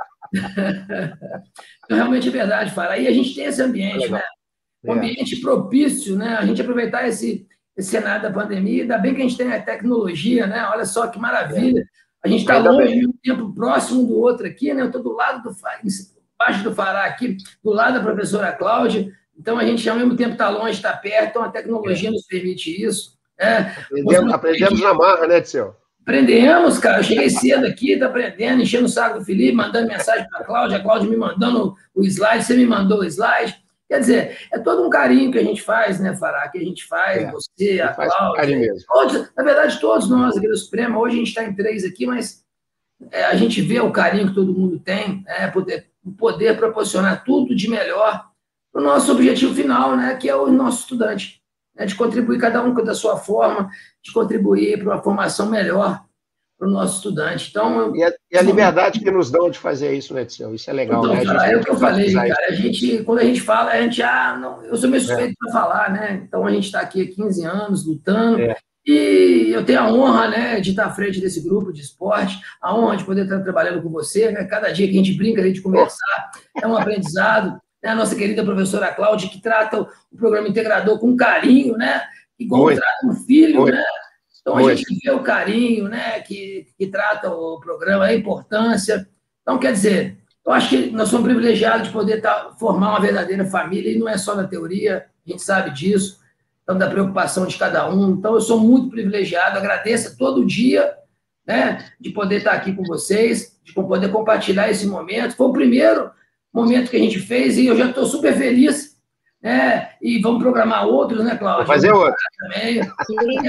Então, realmente é verdade, Fará. Aí a gente tem esse ambiente, né? Um ambiente propício, né? A gente aproveitar esse cenário da pandemia, ainda bem que a gente tem a tecnologia, né? Olha só que maravilha. A gente está longe, um tempo próximo do outro aqui, né? Eu estou do lado embaixo do Fará aqui, do lado da professora Cláudia. Então, a gente, ao mesmo tempo, está longe, está perto. Então, a tecnologia nos permite isso. Aprendemos na marra, né, Diceu? Aprendemos, cara. Eu cheguei cedo aqui, tá aprendendo, enchendo o saco do Felipe, mandando mensagem para a Cláudia me mandando o slide, você me mandou o slide. Quer dizer, é todo um carinho que a gente faz, né, Fará? Que a gente faz, você, a Cláudia. Todos, na verdade, todos nós aqui do Supremo. Hoje a gente está em 3 aqui, mas a gente vê o carinho que todo mundo tem, poder proporcionar tudo de melhor para o nosso objetivo final, né, que é o nosso estudante, né, de contribuir cada um da sua forma, de contribuir para uma formação melhor para o nosso estudante. Então, e a liberdade que nos dão de fazer isso, né, Edson? Isso é legal, então, né? cara, é o que eu falei, cara. Isso. Quando a gente fala, não, eu sou meio suspeito para falar, né? Então a gente está aqui há 15 anos lutando. E eu tenho a honra, né, de estar à frente desse grupo de esporte, a honra de poder estar trabalhando com você, né? Cada dia que a gente brinca, a gente conversar, é um aprendizado. Né? A nossa querida professora Cláudia, que trata o programa integrador com carinho, né? Igual trata um filho, né? Então a gente vê o carinho, né, que trata o programa, a importância. Então, quer dizer, eu acho que nós somos privilegiados de poder formar uma verdadeira família, e não é só na teoria, a gente sabe disso, então, da preocupação de cada um. Então, eu sou muito privilegiado, agradeço todo dia, né, de poder estar aqui com vocês, de poder compartilhar esse momento. Foi o primeiro momento que a gente fez e eu já estou super feliz, né, e vamos programar outros, né, Cláudia? Vamos fazer outro. Também.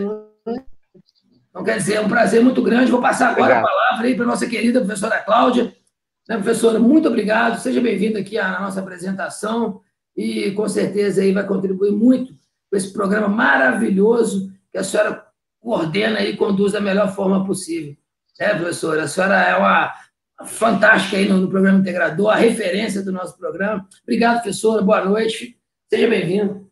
Quer dizer, é um prazer muito grande. Vou passar agora a palavra aí para a nossa querida professora Cláudia. Né, professora, muito obrigado. Seja bem-vinda aqui à nossa apresentação e, com certeza, aí vai contribuir muito com esse programa maravilhoso que a senhora coordena e conduz da melhor forma possível. Professora? A senhora é uma fantástica aí no programa integrador, a referência do nosso programa. Obrigado, professora. Boa noite. Seja bem-vindo.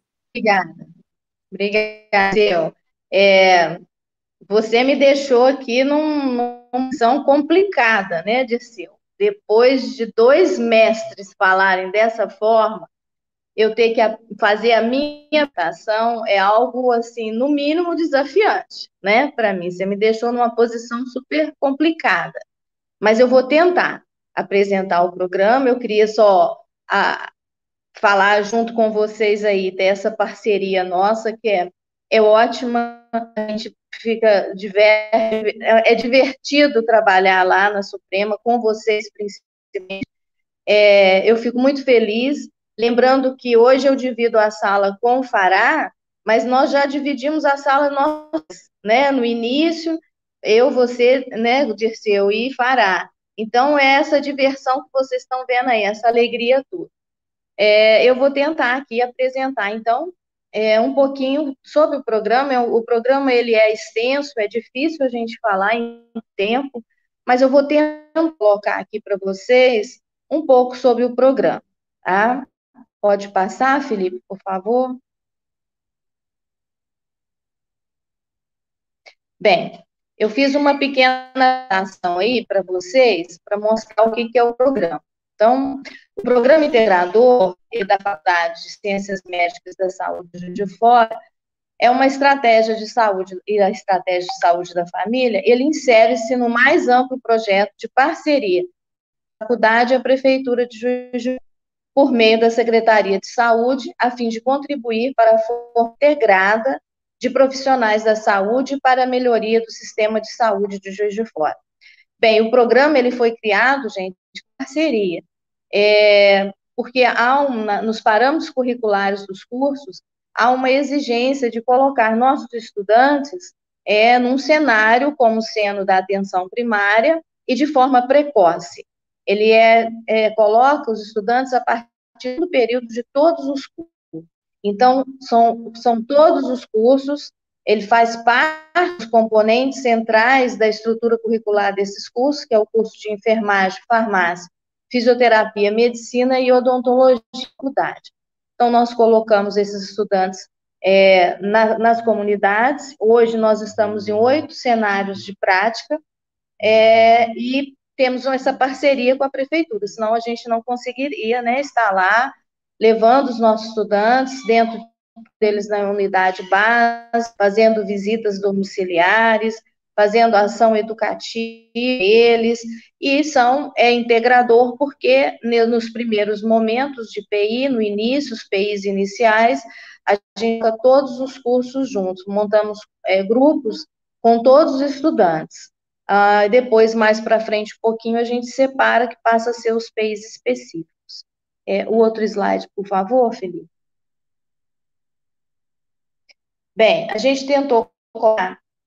Obrigada. Você me deixou aqui numa missão complicada, né, Dirceu? Depois de 2 mestres falarem dessa forma, eu ter que fazer a minha apresentação é algo, assim, no mínimo desafiante, né, para mim. Você me deixou numa posição super complicada. Mas eu vou tentar apresentar o programa. Eu queria só falar junto com vocês aí dessa parceria nossa, que é ótima. A gente fica é divertido trabalhar lá na Suprema, com vocês principalmente. Eu fico muito feliz, lembrando que hoje eu divido a sala com o Fará, mas nós já dividimos a sala né, no início, eu, você, né, o Dirceu e Fará. Então, é essa diversão que vocês estão vendo aí, essa alegria toda. Eu vou tentar aqui apresentar, então, um pouquinho sobre o programa. O programa ele é extenso, é difícil a gente falar em tempo, mas eu vou tentar colocar aqui para vocês um pouco sobre o programa. Tá? Pode passar, Felipe, por favor? Bem, eu fiz uma pequena ação aí para vocês, para mostrar o que é o programa. Então, o Programa Integrador da Faculdade de Ciências Médicas da Saúde de Juiz de Fora é uma estratégia de saúde, e a estratégia de saúde da família, ele insere-se no mais amplo projeto de parceria da faculdade e a Prefeitura de Juiz de Fora, por meio da Secretaria de Saúde, a fim de contribuir para a forma integrada de profissionais da saúde para a melhoria do sistema de saúde de Juiz de Fora. Bem, o programa ele foi criado, gente, de parceria, porque nos parâmetros curriculares dos cursos, há uma exigência de colocar nossos estudantes num cenário como sendo da atenção primária e de forma precoce. Ele coloca os estudantes a partir do período de todos os cursos. Então, são todos os cursos, ele faz parte dos componentes centrais da estrutura curricular desses cursos, que é o curso de enfermagem, farmácia, fisioterapia, medicina e odontologia de faculdade. Então, nós colocamos esses estudantes nas comunidades. Hoje, nós estamos em 8 cenários de prática e temos essa parceria com a prefeitura, senão a gente não conseguiria, né, estar lá levando os nossos estudantes, dentro deles na unidade base, fazendo visitas domiciliares, fazendo ação educativa eles, e são integrador porque nos primeiros momentos de PI, no início, os PIs iniciais, a gente fica todos os cursos juntos, montamos grupos com todos os estudantes. Depois, mais para frente, um pouquinho, a gente separa, que passa a ser os PIs específicos. O outro slide, por favor, Felipe. Bem, a gente tentou colocar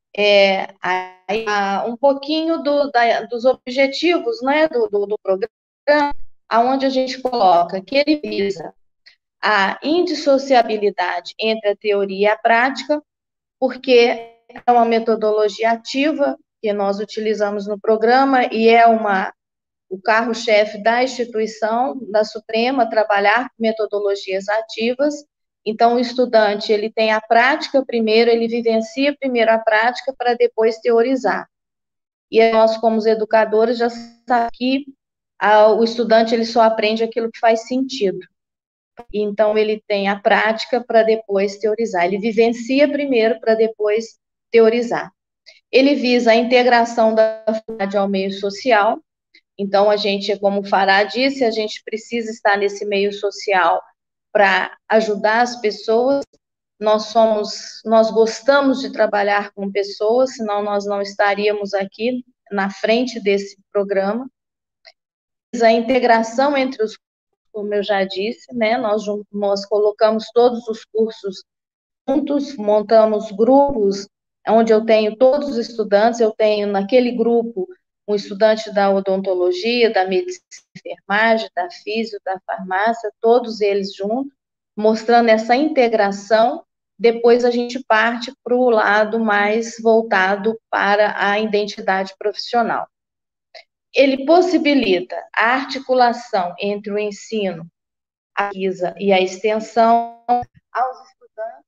um pouquinho dos objetivos, né, do programa, aonde a gente coloca que ele visa a indissociabilidade entre a teoria e a prática, porque é uma metodologia ativa que nós utilizamos no programa e é o carro-chefe da instituição, da Suprema, trabalhar com metodologias ativas. Então, o estudante, ele tem a prática primeiro, ele vivencia primeiro a prática para depois teorizar. E nós, como os educadores, já sabemos que o estudante, ele só aprende aquilo que faz sentido. Então, ele tem a prática para depois teorizar. Ele vivencia primeiro para depois teorizar. Ele visa a integração da faculdade ao meio social. Então, a gente, como o Fará disse, a gente precisa estar nesse meio social para ajudar as pessoas. Nós gostamos de trabalhar com pessoas, senão nós não estaríamos aqui na frente desse programa. A integração entre os, como eu já disse, né? Nós colocamos todos os cursos juntos, montamos grupos, onde eu tenho todos os estudantes, eu tenho naquele grupo um estudante da odontologia, da medicina, da enfermagem, da físio, da farmácia, todos eles juntos, mostrando essa integração. Depois a gente parte para o lado mais voltado para a identidade profissional. Ele possibilita a articulação entre o ensino, a pesquisa e a extensão aos estudantes.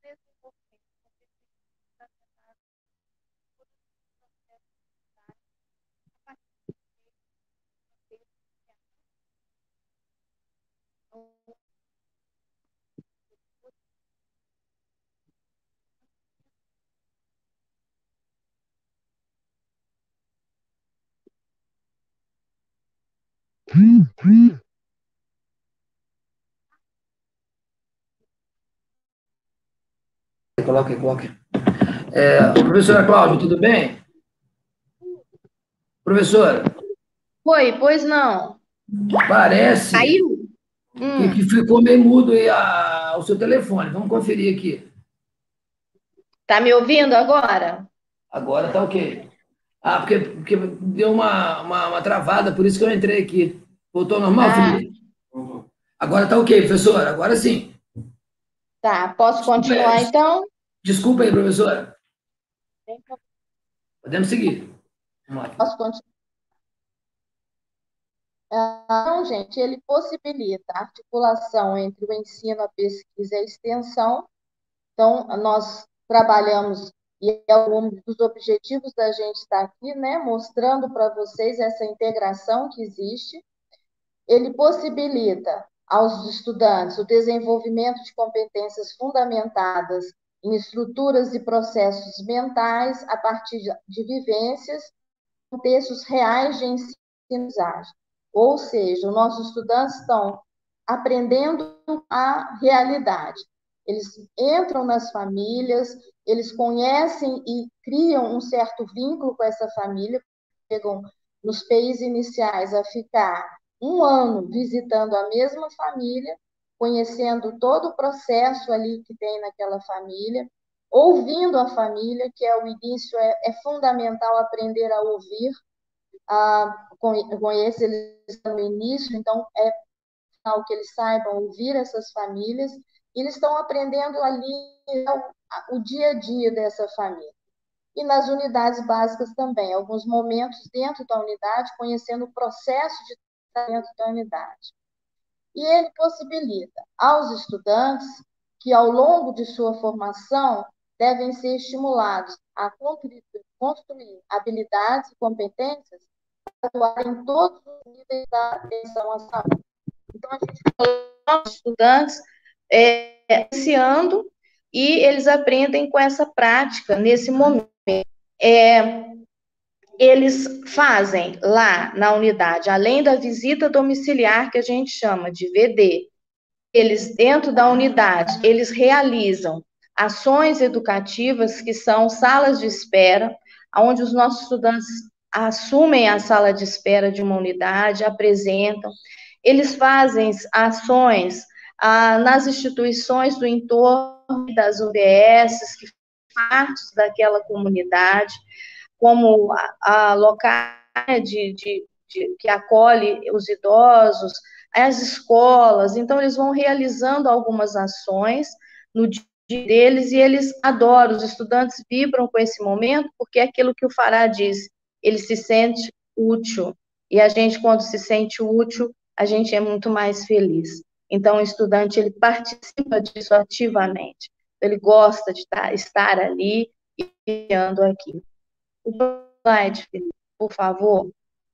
Coloque. Professora Cláudia, tudo bem? Professora? Oi, pois não. Parece Caiu? Que ficou meio mudo aí o seu telefone. Vamos conferir aqui. Tá me ouvindo agora? Agora tá ok. Porque deu uma travada, por isso que eu entrei aqui. Voltou ao normal, Felipe? Agora tá ok, professora. Agora sim. Tá, posso continuar então? Desculpa aí, professora. Podemos seguir. Vamos lá. Posso continuar? Então, gente, ele possibilita a articulação entre o ensino, a pesquisa e a extensão. Então, nós trabalhamos, e é um dos objetivos da gente estar aqui, né, mostrando para vocês essa integração que existe. Ele possibilita aos estudantes o desenvolvimento de competências fundamentadas em estruturas e processos mentais a partir de vivências, contextos reais de ensino-aprendizagem. Ou seja, os nossos estudantes estão aprendendo a realidade. Eles entram nas famílias, eles conhecem e criam um certo vínculo com essa família, chegam nos PIs iniciais a ficar 1 ano visitando a mesma família, conhecendo todo o processo ali que tem naquela família, ouvindo a família, que é o início, é fundamental aprender a ouvir, conhece eles no início, então é fundamental que eles saibam ouvir essas famílias, e eles estão aprendendo ali o dia a dia dessa família. E nas unidades básicas também, alguns momentos dentro da unidade, conhecendo o processo de tratamento da unidade. E ele possibilita aos estudantes que, ao longo de sua formação, devem ser estimulados a construir habilidades e competências para atuar em todos os níveis da atenção à saúde. Então, a gente coloca os estudantes iniciando e eles aprendem com essa prática nesse momento. Eles fazem lá na unidade, além da visita domiciliar, que a gente chama de VD, eles, dentro da unidade, eles realizam ações educativas, que são salas de espera, onde os nossos estudantes assumem a sala de espera de uma unidade, apresentam. Eles fazem ações nas instituições do entorno das UBSs, que partes daquela comunidade, como a locais que acolhe os idosos, as escolas. Então, eles vão realizando algumas ações no dia deles e eles adoram, os estudantes vibram com esse momento, porque é aquilo que o Fará diz, ele se sente útil. E a gente, quando se sente útil, a gente é muito mais feliz. Então, o estudante, ele participa disso ativamente. Ele gosta de estar ali e criando aqui. O slide, Felipe, por favor.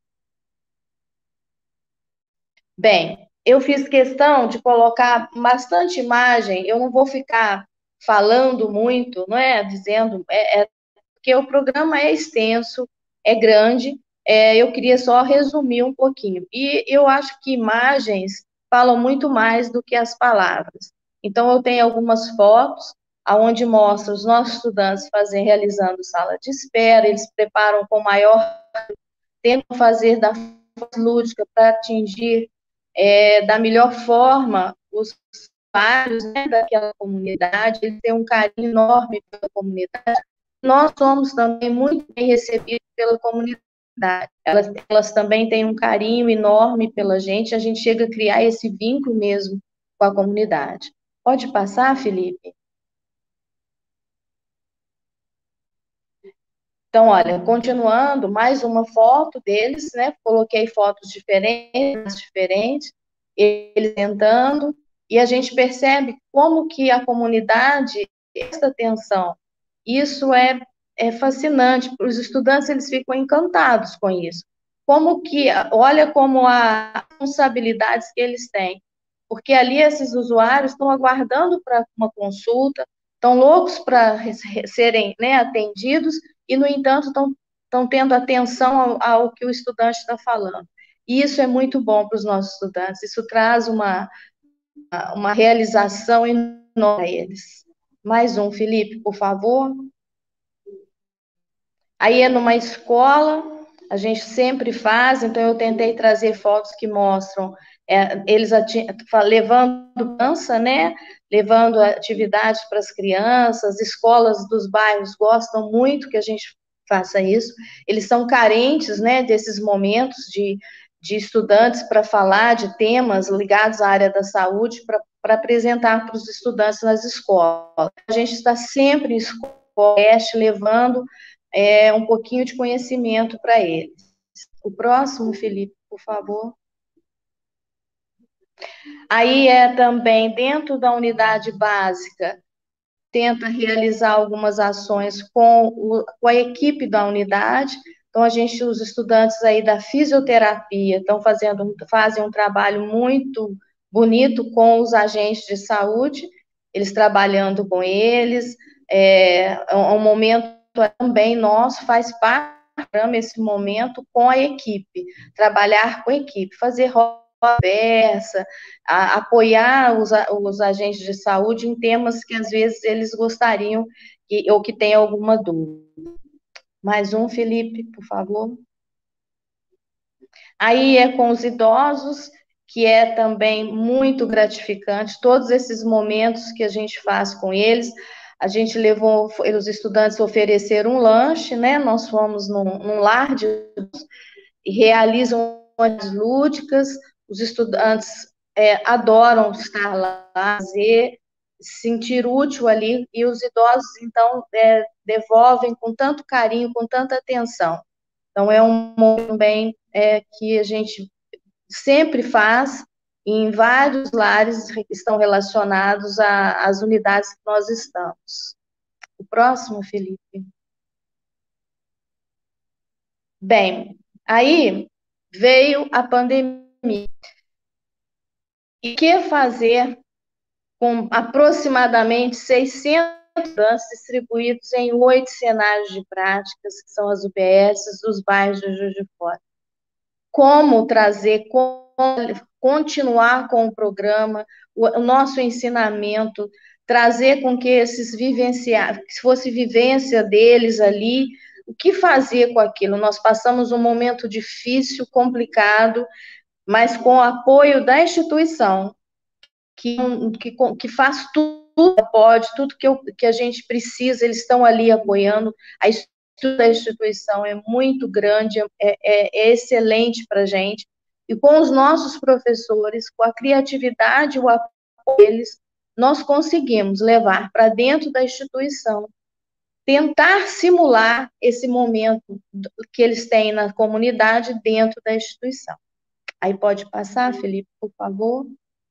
Bem, eu fiz questão de colocar bastante imagem, eu não vou ficar falando muito, não é? Dizendo, porque o programa é extenso, é grande, eu queria só resumir um pouquinho. E eu acho que imagens falam muito mais do que as palavras. Então, eu tenho algumas fotos onde mostram os nossos estudantes realizando sala de espera, eles preparam com maior, tentam fazer da forma lúdica para atingir da melhor forma os usuários, né, daquela comunidade, eles têm um carinho enorme pela comunidade. Nós somos também muito bem recebidos pela comunidade. Elas também têm um carinho enorme pela gente, a gente chega a criar esse vínculo mesmo com a comunidade. Pode passar, Felipe? Então, olha, continuando, mais uma foto deles, né? Coloquei fotos diferentes, eles tentando, e a gente percebe como que a comunidade presta atenção. Isso é fascinante. Os estudantes, eles ficam encantados com isso. Olha como as responsabilidades que eles têm. Porque ali esses usuários estão aguardando para uma consulta, estão loucos para serem, né, atendidos, e, no entanto, estão tendo atenção ao que o estudante está falando. E isso é muito bom para os nossos estudantes, isso traz uma realização enorme a eles. Mais um, Felipe, por favor. Aí é numa escola, a gente sempre faz, então eu tentei trazer fotos que mostram eles levando dança, né? Levando atividades para as crianças, escolas dos bairros gostam muito que a gente faça isso. Eles são carentes, né, desses momentos de estudantes para falar de temas ligados à área da saúde, para apresentar para os estudantes nas escolas. A gente está sempre em escola, levando um pouquinho de conhecimento para eles. O próximo, Felipe, por favor. Aí também dentro da unidade básica, tenta realizar algumas ações com a equipe da unidade. Então, os estudantes aí da fisioterapia fazem um trabalho muito bonito com os agentes de saúde, eles trabalhando com eles, é um momento também nosso, faz parte esse momento com a equipe, trabalhar com a equipe, fazer conversa, apoiar os agentes de saúde em temas que às vezes eles gostariam ou que tem alguma dúvida. Mais um, Felipe, por favor. Aí é com os idosos, que é também muito gratificante, todos esses momentos que a gente faz com eles. A gente levou, os estudantes ofereceram um lanche, né? Nós fomos num lar de e realizam ações lúdicas, os estudantes adoram estar lá, fazer, se sentir útil ali, e os idosos, então, devolvem com tanto carinho, com tanta atenção. Então, é um momento também que a gente sempre faz, em vários lares que estão relacionados às unidades que nós estamos. O próximo, Felipe. Bem, aí veio a pandemia. E o que fazer com aproximadamente 600 estudantes distribuídos em 8 cenários de práticas, que são as UBSs dos bairros de Juiz de Fora? Como continuar com o programa, o nosso ensinamento, trazer com que se fosse vivência deles ali, o que fazer com aquilo? Nós passamos um momento difícil, complicado, mas com o apoio da instituição, que faz tudo tudo pode, tudo que a gente precisa, eles estão ali apoiando. A estrutura da instituição é muito grande, é excelente para a gente. E com os nossos professores, com a criatividade e o apoio deles, nós conseguimos levar para dentro da instituição, tentar simular esse momento que eles têm na comunidade dentro da instituição. Aí pode passar, Felipe, por favor.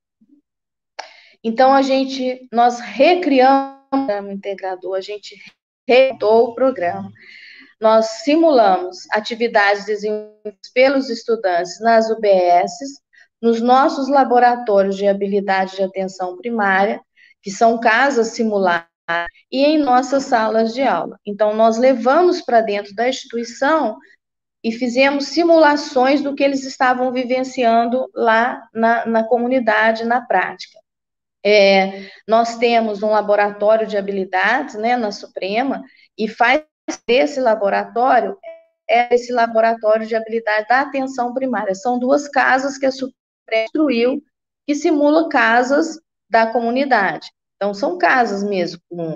Então, nós recriamos o programa integrador, a gente recriou o programa. Nós simulamos atividades desenvolvidas pelos estudantes nas UBSs, nos nossos laboratórios de habilidade de atenção primária, que são casas simuladas, e em nossas salas de aula. Então, nós levamos para dentro da instituição e fizemos simulações do que eles estavam vivenciando lá na comunidade, na prática. Nós temos um laboratório de habilidades, né, na Suprema, e faz desse laboratório, esse laboratório de habilidade da atenção primária. São 2 casas que a Suprema construiu, que simulam casas da comunidade. Então, são casas mesmo, com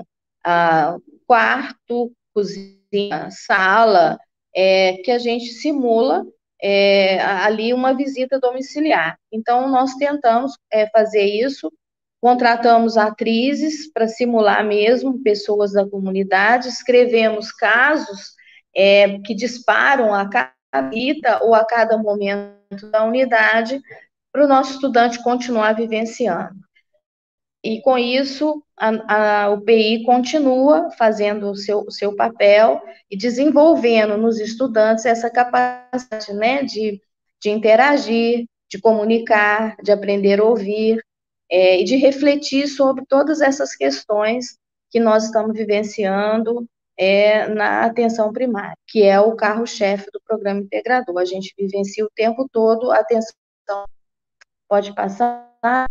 quarto, cozinha, sala, que a gente simula ali uma visita domiciliar. Então, nós tentamos fazer isso, contratamos atrizes para simular mesmo pessoas da comunidade, escrevemos casos que disparam a cada visita ou a cada momento da unidade, para o nosso estudante continuar vivenciando. E com isso, o PI continua fazendo o seu papel e desenvolvendo nos estudantes essa capacidade, né, de interagir, de comunicar, de aprender a ouvir, e de refletir sobre todas essas questões que nós estamos vivenciando na atenção primária, que é o carro-chefe do programa integrador. A gente vivencia o tempo todo a atenção. Pode passar.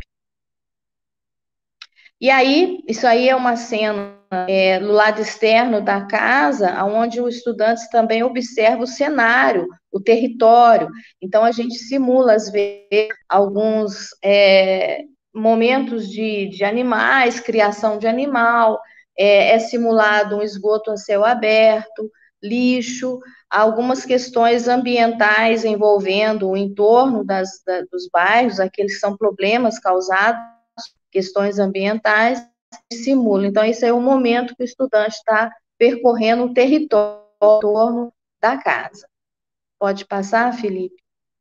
E aí, isso aí é uma cena no lado externo da casa, onde o estudante também observa o cenário, o território. Então, a gente simula, às vezes, alguns momentos de animais, criação de animal, é simulado um esgoto a céu aberto, lixo, algumas questões ambientais envolvendo o entorno dos bairros, aqueles que são problemas causados, questões ambientais, simula. Então, esse é o momento que o estudante está percorrendo o território em torno da casa. Pode passar, Felipe?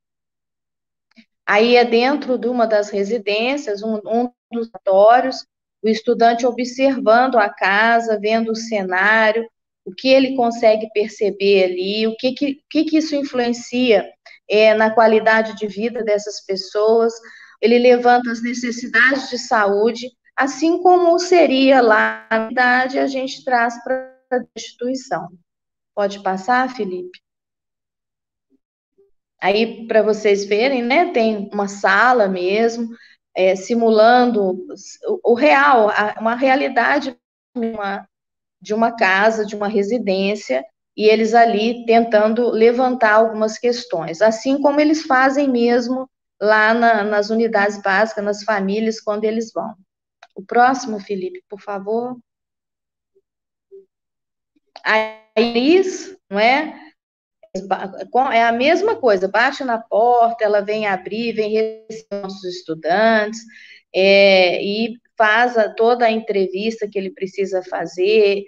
Aí é dentro de uma das residências, um dos laboratórios, o estudante observando a casa, vendo o cenário, o que ele consegue perceber ali, o que isso influencia na qualidade de vida dessas pessoas. Ele levanta as necessidades de saúde, assim como seria lá na unidade, a gente traz para a instituição. Pode passar, Felipe? Aí, para vocês verem, né, tem uma sala mesmo, simulando o real, uma realidade de uma casa, de uma residência, e eles ali tentando levantar algumas questões, assim como eles fazem mesmo lá nas unidades básicas, nas famílias, quando eles vão. O próximo, Felipe, por favor. Aí, isso, não é? É a mesma coisa, bate na porta, ela vem abrir, vem receber nossos estudantes, e faz toda a entrevista que ele precisa fazer,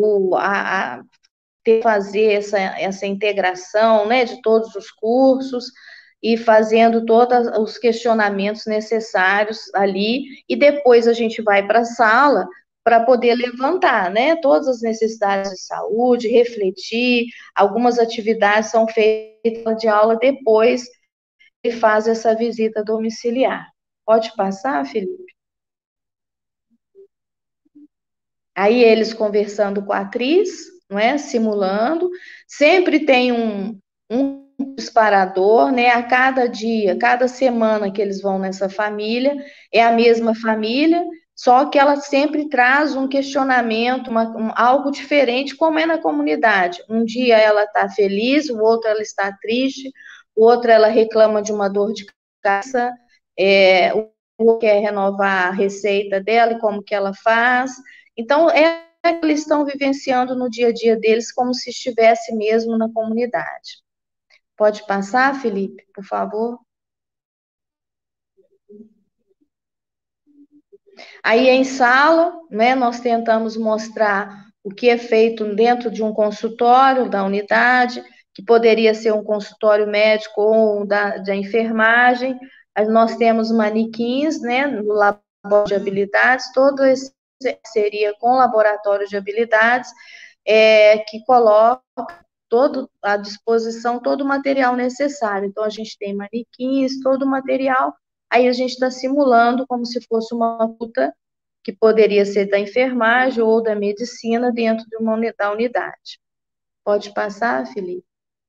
fazer essa integração, né, de todos os cursos, e fazendo todos os questionamentos necessários ali, e depois a gente vai para a sala para poder levantar, né, todas as necessidades de saúde, refletir, algumas atividades são feitas de aula depois ele faz essa visita domiciliar. Pode passar, Felipe? Aí eles conversando com a atriz, não é, simulando, sempre tem um disparador, né, a cada dia, cada semana que eles vão nessa família, é a mesma família, só que ela sempre traz um questionamento, algo diferente, como é na comunidade. Um dia ela está feliz, o outro ela está triste, o outro ela reclama de uma dor de cabeça, quer renovar a receita dela e como que ela faz. Então, eles estão vivenciando no dia a dia deles como se estivesse mesmo na comunidade. Pode passar, Felipe, por favor? Aí em sala, né, nós tentamos mostrar o que é feito dentro de um consultório da unidade, que poderia ser um consultório médico ou da enfermagem. Aí nós temos manequins, né, no laboratório de habilidades, todo esse seria com laboratório de habilidades, que coloca todo à disposição todo o material necessário. Então, a gente tem manequins, todo o material, aí a gente está simulando como se fosse uma luta que poderia ser da enfermagem ou da medicina dentro de da unidade. Pode passar, Felipe?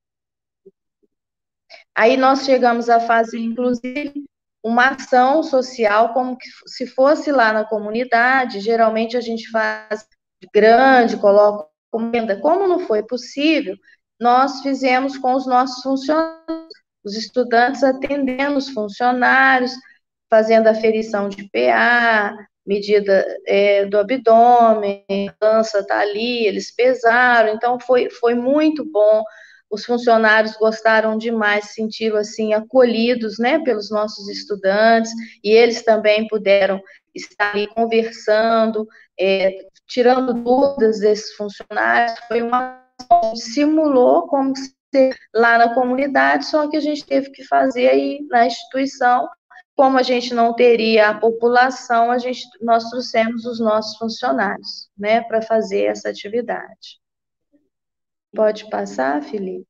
Aí nós chegamos a fazer, inclusive, uma ação social, como que se fosse lá na comunidade. Geralmente a gente faz grande, coloca comenda. Como não foi possível, nós fizemos com os nossos funcionários, os estudantes atendendo os funcionários, fazendo aferição de PA, medida do abdômen, a dança está ali, eles pesaram, então foi muito bom. Os funcionários gostaram demais, se sentiram assim acolhidos, né, pelos nossos estudantes, e eles também puderam estar ali conversando, tirando dúvidas desses funcionários. Foi uma simulou como ser lá na comunidade, só que a gente teve que fazer aí na instituição. Como a gente não teria a população, nós trouxemos os nossos funcionários, né, para fazer essa atividade. Pode passar, Felipe?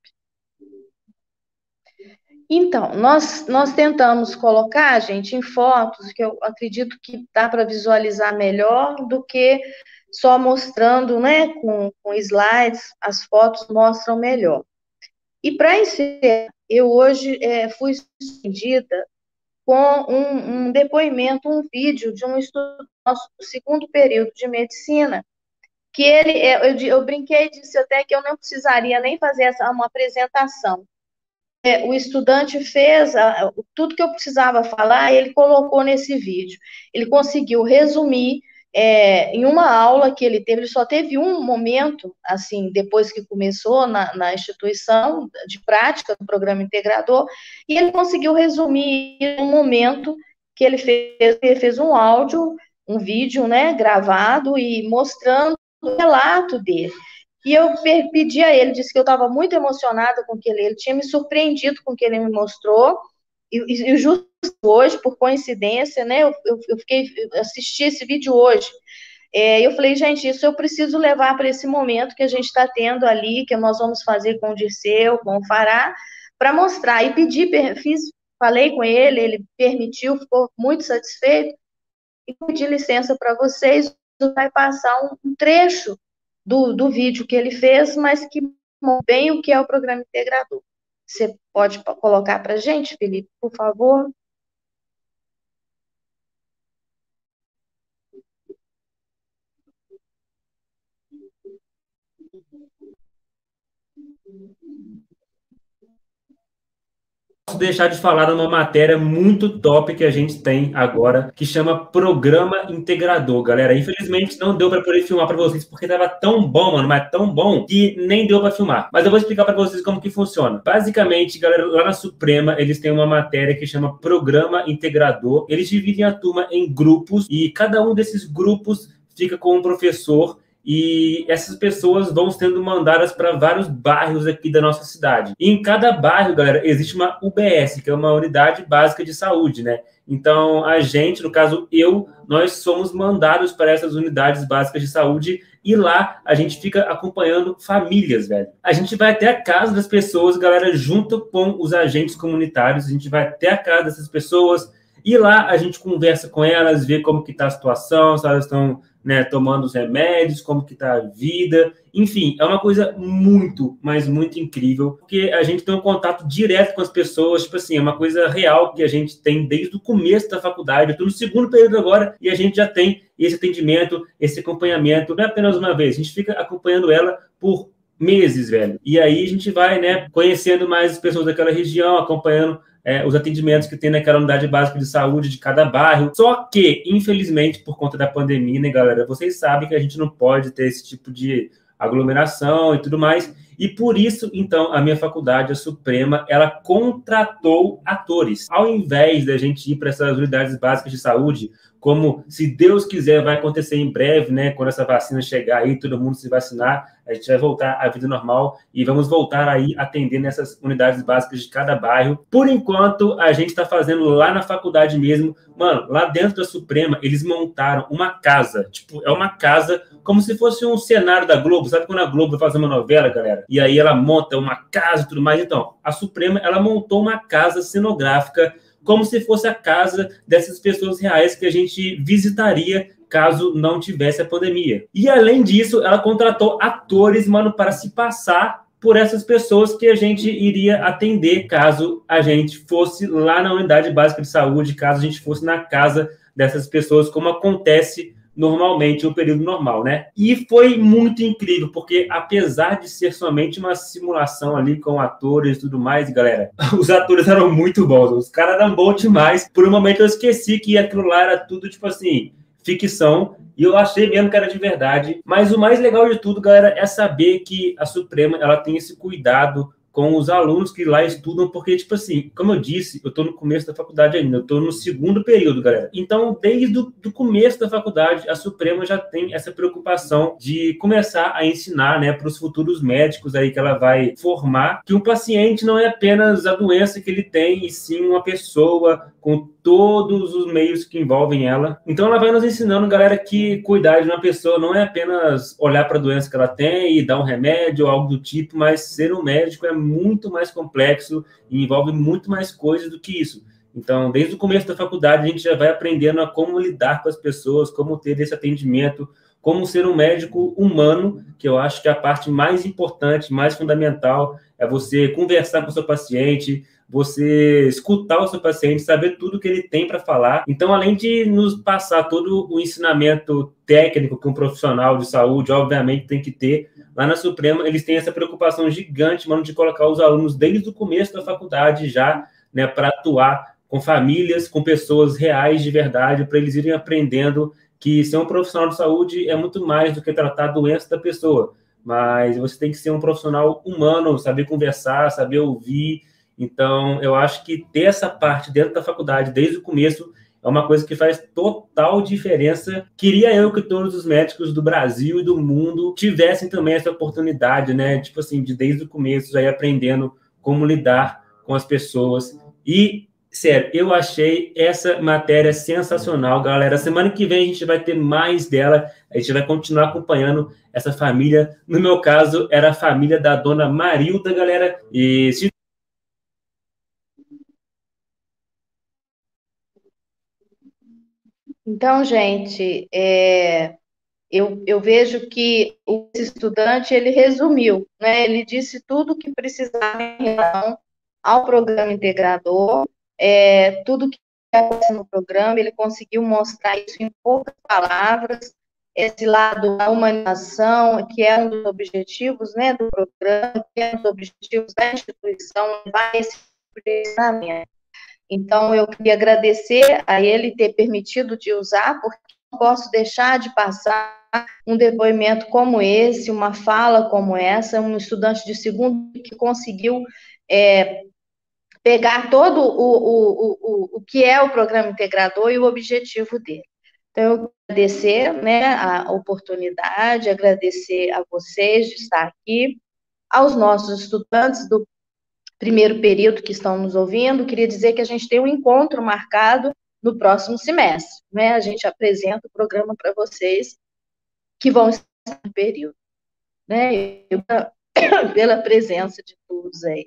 Então, nós tentamos colocar, gente, em fotos, que eu acredito que dá para visualizar melhor do que só mostrando, né, com slides, as fotos mostram melhor. E para encerrar, eu hoje fui surpreendida com um depoimento, um vídeo de um estudo nosso do segundo período de medicina, que eu brinquei e disse até que eu não precisaria nem fazer uma apresentação. O estudante fez tudo que eu precisava falar, ele colocou nesse vídeo. Ele conseguiu resumir em uma aula que ele teve, ele só teve um momento, assim, depois que começou na instituição de prática do programa integrador, e ele conseguiu resumir um momento que ele fez um áudio, um vídeo, né, gravado e mostrando o relato dele. E eu pedi a ele, disse que eu estava muito emocionada com o que ele tinha me surpreendido com o que ele me mostrou, e justo hoje, por coincidência, né, eu assisti esse vídeo hoje, eu falei, gente, isso eu preciso levar para esse momento que a gente está tendo ali, que nós vamos fazer com o Dirceu, com o Fará, para mostrar, e falei com ele, ele permitiu, ficou muito satisfeito, e pedi licença para vocês, vai passar um trecho do vídeo que ele fez, mas que mostra bem o que é o programa integrador. Você pode colocar para a gente, Felipe, por favor? Deixar de falar numa matéria muito top que a gente tem agora, que chama Programa Integrador, galera. Infelizmente não deu para poder filmar para vocês, porque tava tão bom, mano, mas tão bom que nem deu para filmar. Mas eu vou explicar para vocês como que funciona. Basicamente, galera, lá na Suprema, eles têm uma matéria que chama Programa Integrador. Eles dividem a turma em grupos e cada um desses grupos fica com um professor. E essas pessoas vão sendo mandadas para vários bairros aqui da nossa cidade. E em cada bairro, galera, existe uma UBS, que é uma unidade básica de saúde, né? Então, a gente, no caso nós somos mandados para essas unidades básicas de saúde e lá a gente fica acompanhando famílias, velho. A gente vai até a casa das pessoas, galera, junto com os agentes comunitários, a gente vai até a casa dessas pessoas e lá a gente conversa com elas, vê como que tá a situação, se elas estão, né, tomando os remédios, como que tá a vida, enfim, é uma coisa muito, mas muito incrível, porque a gente tem um contato direto com as pessoas, tipo assim, é uma coisa real que a gente tem desde o começo da faculdade. Eu estou no segundo período agora e a gente já tem esse atendimento, esse acompanhamento, não é apenas uma vez, a gente fica acompanhando ela por meses, velho. E aí a gente vai, né, conhecendo mais as pessoas daquela região, acompanhando os atendimentos que tem naquela unidade básica de saúde de cada bairro. Só que, infelizmente, por conta da pandemia, né, galera, vocês sabem que a gente não pode ter esse tipo de aglomeração e tudo mais. E por isso, então, a minha faculdade, a Suprema, ela contratou atores. Ao invés da gente ir para essas unidades básicas de saúde, como, se Deus quiser, vai acontecer em breve, né? Quando essa vacina chegar aí, todo mundo se vacinar, a gente vai voltar à vida normal e vamos voltar aí a atender nessas unidades básicas de cada bairro. Por enquanto, a gente está fazendo lá na faculdade mesmo. Mano, lá dentro da Suprema, eles montaram uma casa. Tipo, é uma casa como se fosse um cenário da Globo. Sabe quando a Globo vai fazer uma novela, galera? E aí ela monta uma casa e tudo mais. Então, a Suprema, ela montou uma casa cenográfica como se fosse a casa dessas pessoas reais que a gente visitaria caso não tivesse a pandemia. E, além disso, ela contratou atores, mano, para se passar por essas pessoas que a gente iria atender caso a gente fosse lá na unidade básica de saúde, caso a gente fosse na casa dessas pessoas, como acontece normalmente no período normal, né? E foi muito incrível, porque apesar de ser somente uma simulação ali com atores e tudo mais, galera, os atores eram muito bons, os caras eram bons demais. Por um momento eu esqueci que aquilo lá era tudo, tipo assim, ficção, e eu achei mesmo que era de verdade. Mas o mais legal de tudo, galera, é saber que a Suprema, ela tem esse cuidado com os alunos que lá estudam, porque, tipo assim, como eu disse, eu estou no começo da faculdade ainda, eu estou no segundo período, galera. Então, desde o começo da faculdade, a Suprema já tem essa preocupação de começar a ensinar, né, para os futuros médicos aí que ela vai formar, que um paciente não é apenas a doença que ele tem, e sim uma pessoa com todos os meios que envolvem ela. Então, ela vai nos ensinando, galera, que cuidar de uma pessoa não é apenas olhar para a doença que ela tem e dar um remédio ou algo do tipo, mas ser um médico é muito mais complexo e envolve muito mais coisas do que isso. Então, desde o começo da faculdade, a gente já vai aprendendo a como lidar com as pessoas, como ter esse atendimento, como ser um médico humano, que eu acho que a parte mais importante, mais fundamental, é você conversar com o seu paciente, você escutar o seu paciente, saber tudo que ele tem para falar. Então, além de nos passar todo o ensinamento técnico que um profissional de saúde, obviamente, tem que ter, lá na Suprema, eles têm essa preocupação gigante, mano, de colocar os alunos desde o começo da faculdade já, né, para atuar com famílias, com pessoas reais de verdade, para eles irem aprendendo que ser um profissional de saúde é muito mais do que tratar a doença da pessoa, mas você tem que ser um profissional humano, saber conversar, saber ouvir. Então, eu acho que ter essa parte dentro da faculdade, desde o começo, é uma coisa que faz total diferença. Queria eu que todos os médicos do Brasil e do mundo tivessem também essa oportunidade, né? Tipo assim, de desde o começo já ir aprendendo como lidar com as pessoas. E, sério, eu achei essa matéria sensacional, galera. Semana que vem a gente vai ter mais dela. A gente vai continuar acompanhando essa família. No meu caso, era a família da dona Marilda, galera. E se Então, gente, eu vejo que o estudante, ele resumiu, né? Ele disse tudo o que precisava em relação ao programa integrador, tudo que acontece no programa, ele conseguiu mostrar isso em poucas palavras, esse lado da humanização, que é um dos objetivos, né, do programa, que é um dos objetivos da instituição, levar esse ensinamento. Então, eu queria agradecer a ele ter permitido de usar, porque não posso deixar de passar um depoimento como esse, uma fala como essa, um estudante de segundo que conseguiu pegar todo o que é o programa integrador e o objetivo dele. Então, eu quero agradecer, né, a oportunidade, agradecer a vocês de estar aqui, aos nossos estudantes do primeiro período que estão nos ouvindo. Queria dizer que a gente tem um encontro marcado no próximo semestre, né? A gente apresenta o programa para vocês que vão estar no período, né? Pela presença de todos aí.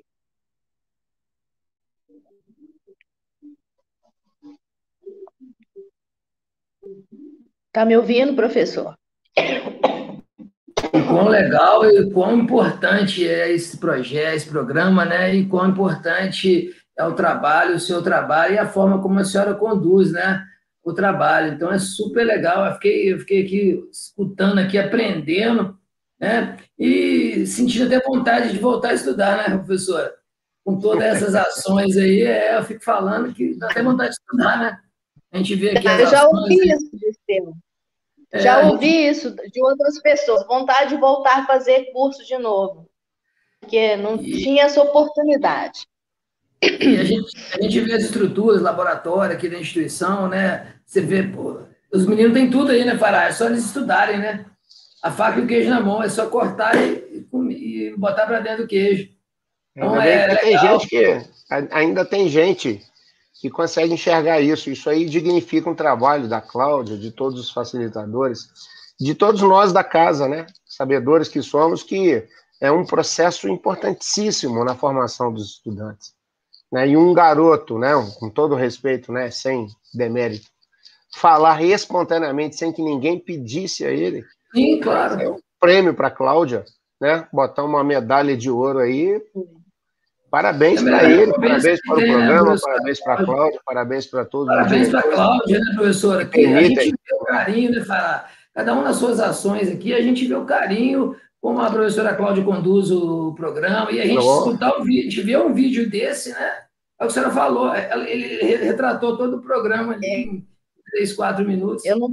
Tá me ouvindo, professor? E quão legal e quão importante é esse projeto, esse programa, né? E quão importante é o trabalho, o seu trabalho e a forma como a senhora conduz, né, o trabalho. Então, é super legal. Eu fiquei aqui escutando, aqui, aprendendo, né? E sentindo até vontade de voltar a estudar, né, professora? com todas essas ações aí, eu fico falando que dá até vontade de estudar, né? A gente vê aqui as Eu já ações ouvi aí. isso, Dirceu. Já ouvi isso de outras pessoas, vontade de voltar a fazer curso de novo, porque não tinha essa oportunidade. E a gente vê as estruturas, laboratório aqui da instituição, né? Você vê, pô, os meninos têm tudo aí, né, Fará? É só eles estudarem, né? A faca e o queijo na mão, é só cortar e botar para dentro do queijo. Então, tem gente que ainda tem gente que consegue enxergar isso. Isso aí dignifica o trabalho da Cláudia, de todos os facilitadores, de todos nós da casa, né? Sabedores que somos, que é um processo importantíssimo na formação dos estudantes. Né? E um garoto, né, com todo respeito, né, sem demérito, falar espontaneamente, sem que ninguém pedisse a ele, sim, claro. É um prêmio para a Cláudia, né? Botar uma medalha de ouro aí. Parabéns para ele, parabéns para o programa, né, parabéns para a Cláudia, parabéns para todos. Parabéns para a Cláudia, né, professora? Aqui, a gente vê o carinho, né, Fará? Cada um nas suas ações aqui, a gente vê o carinho, como a professora Cláudia conduz o programa, e a gente escutar o vídeo, a gente vê um vídeo desse, né? É o que a senhora falou, ele retratou todo o programa ali em 3, 4 minutos. Eu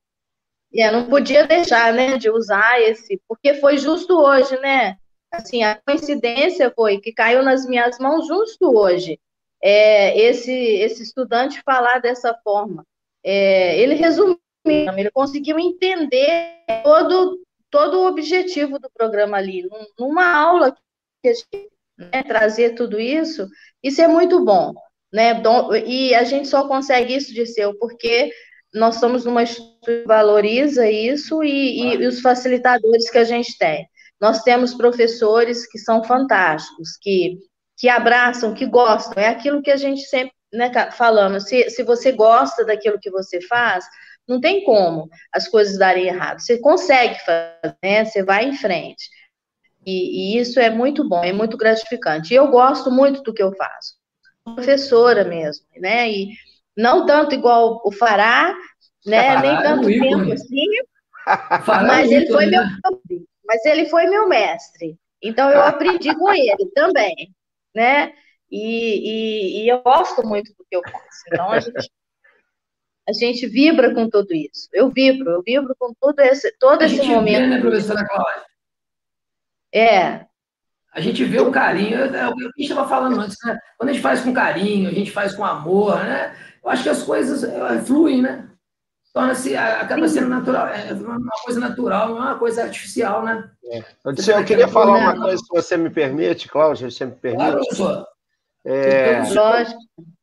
não podia deixar, né, de usar esse, porque foi justo hoje, né? Assim, a coincidência foi que caiu nas minhas mãos justo hoje. Esse estudante falar dessa forma. Ele resumiu, ele conseguiu entender todo o objetivo do programa ali. Numa aula que a gente, né, trazer tudo isso é muito bom, né? E a gente só consegue isso, Dirceu, porque nós estamos numa instituição que valoriza isso e os facilitadores que a gente tem. Nós temos professores que são fantásticos, que abraçam, que gostam. É aquilo que a gente sempre, né, falando. Se você gosta daquilo que você faz, não tem como as coisas darem errado. Você consegue fazer, né? Você vai em frente. E isso é muito bom, é muito gratificante. E eu gosto muito do que eu faço. Professora mesmo, né? E não tanto igual o Fará, né? Nem tanto tempo assim, mas ele foi meu mestre. Então eu aprendi com ele também, né? E eu gosto muito do que eu faço. Então a gente vibra com tudo isso. Eu vibro com todo esse momento. Vê, né, professora Cláudia? A gente vê o carinho, é o que a gente estava falando antes, né? Quando a gente faz com carinho, a gente faz com amor, né? Eu acho que as coisas fluem, né? Acaba sendo natural, uma coisa natural, não é uma coisa artificial, né? Eu queria falar uma coisa, se você me permite, Cláudia, se você me permite. Claro, lógico.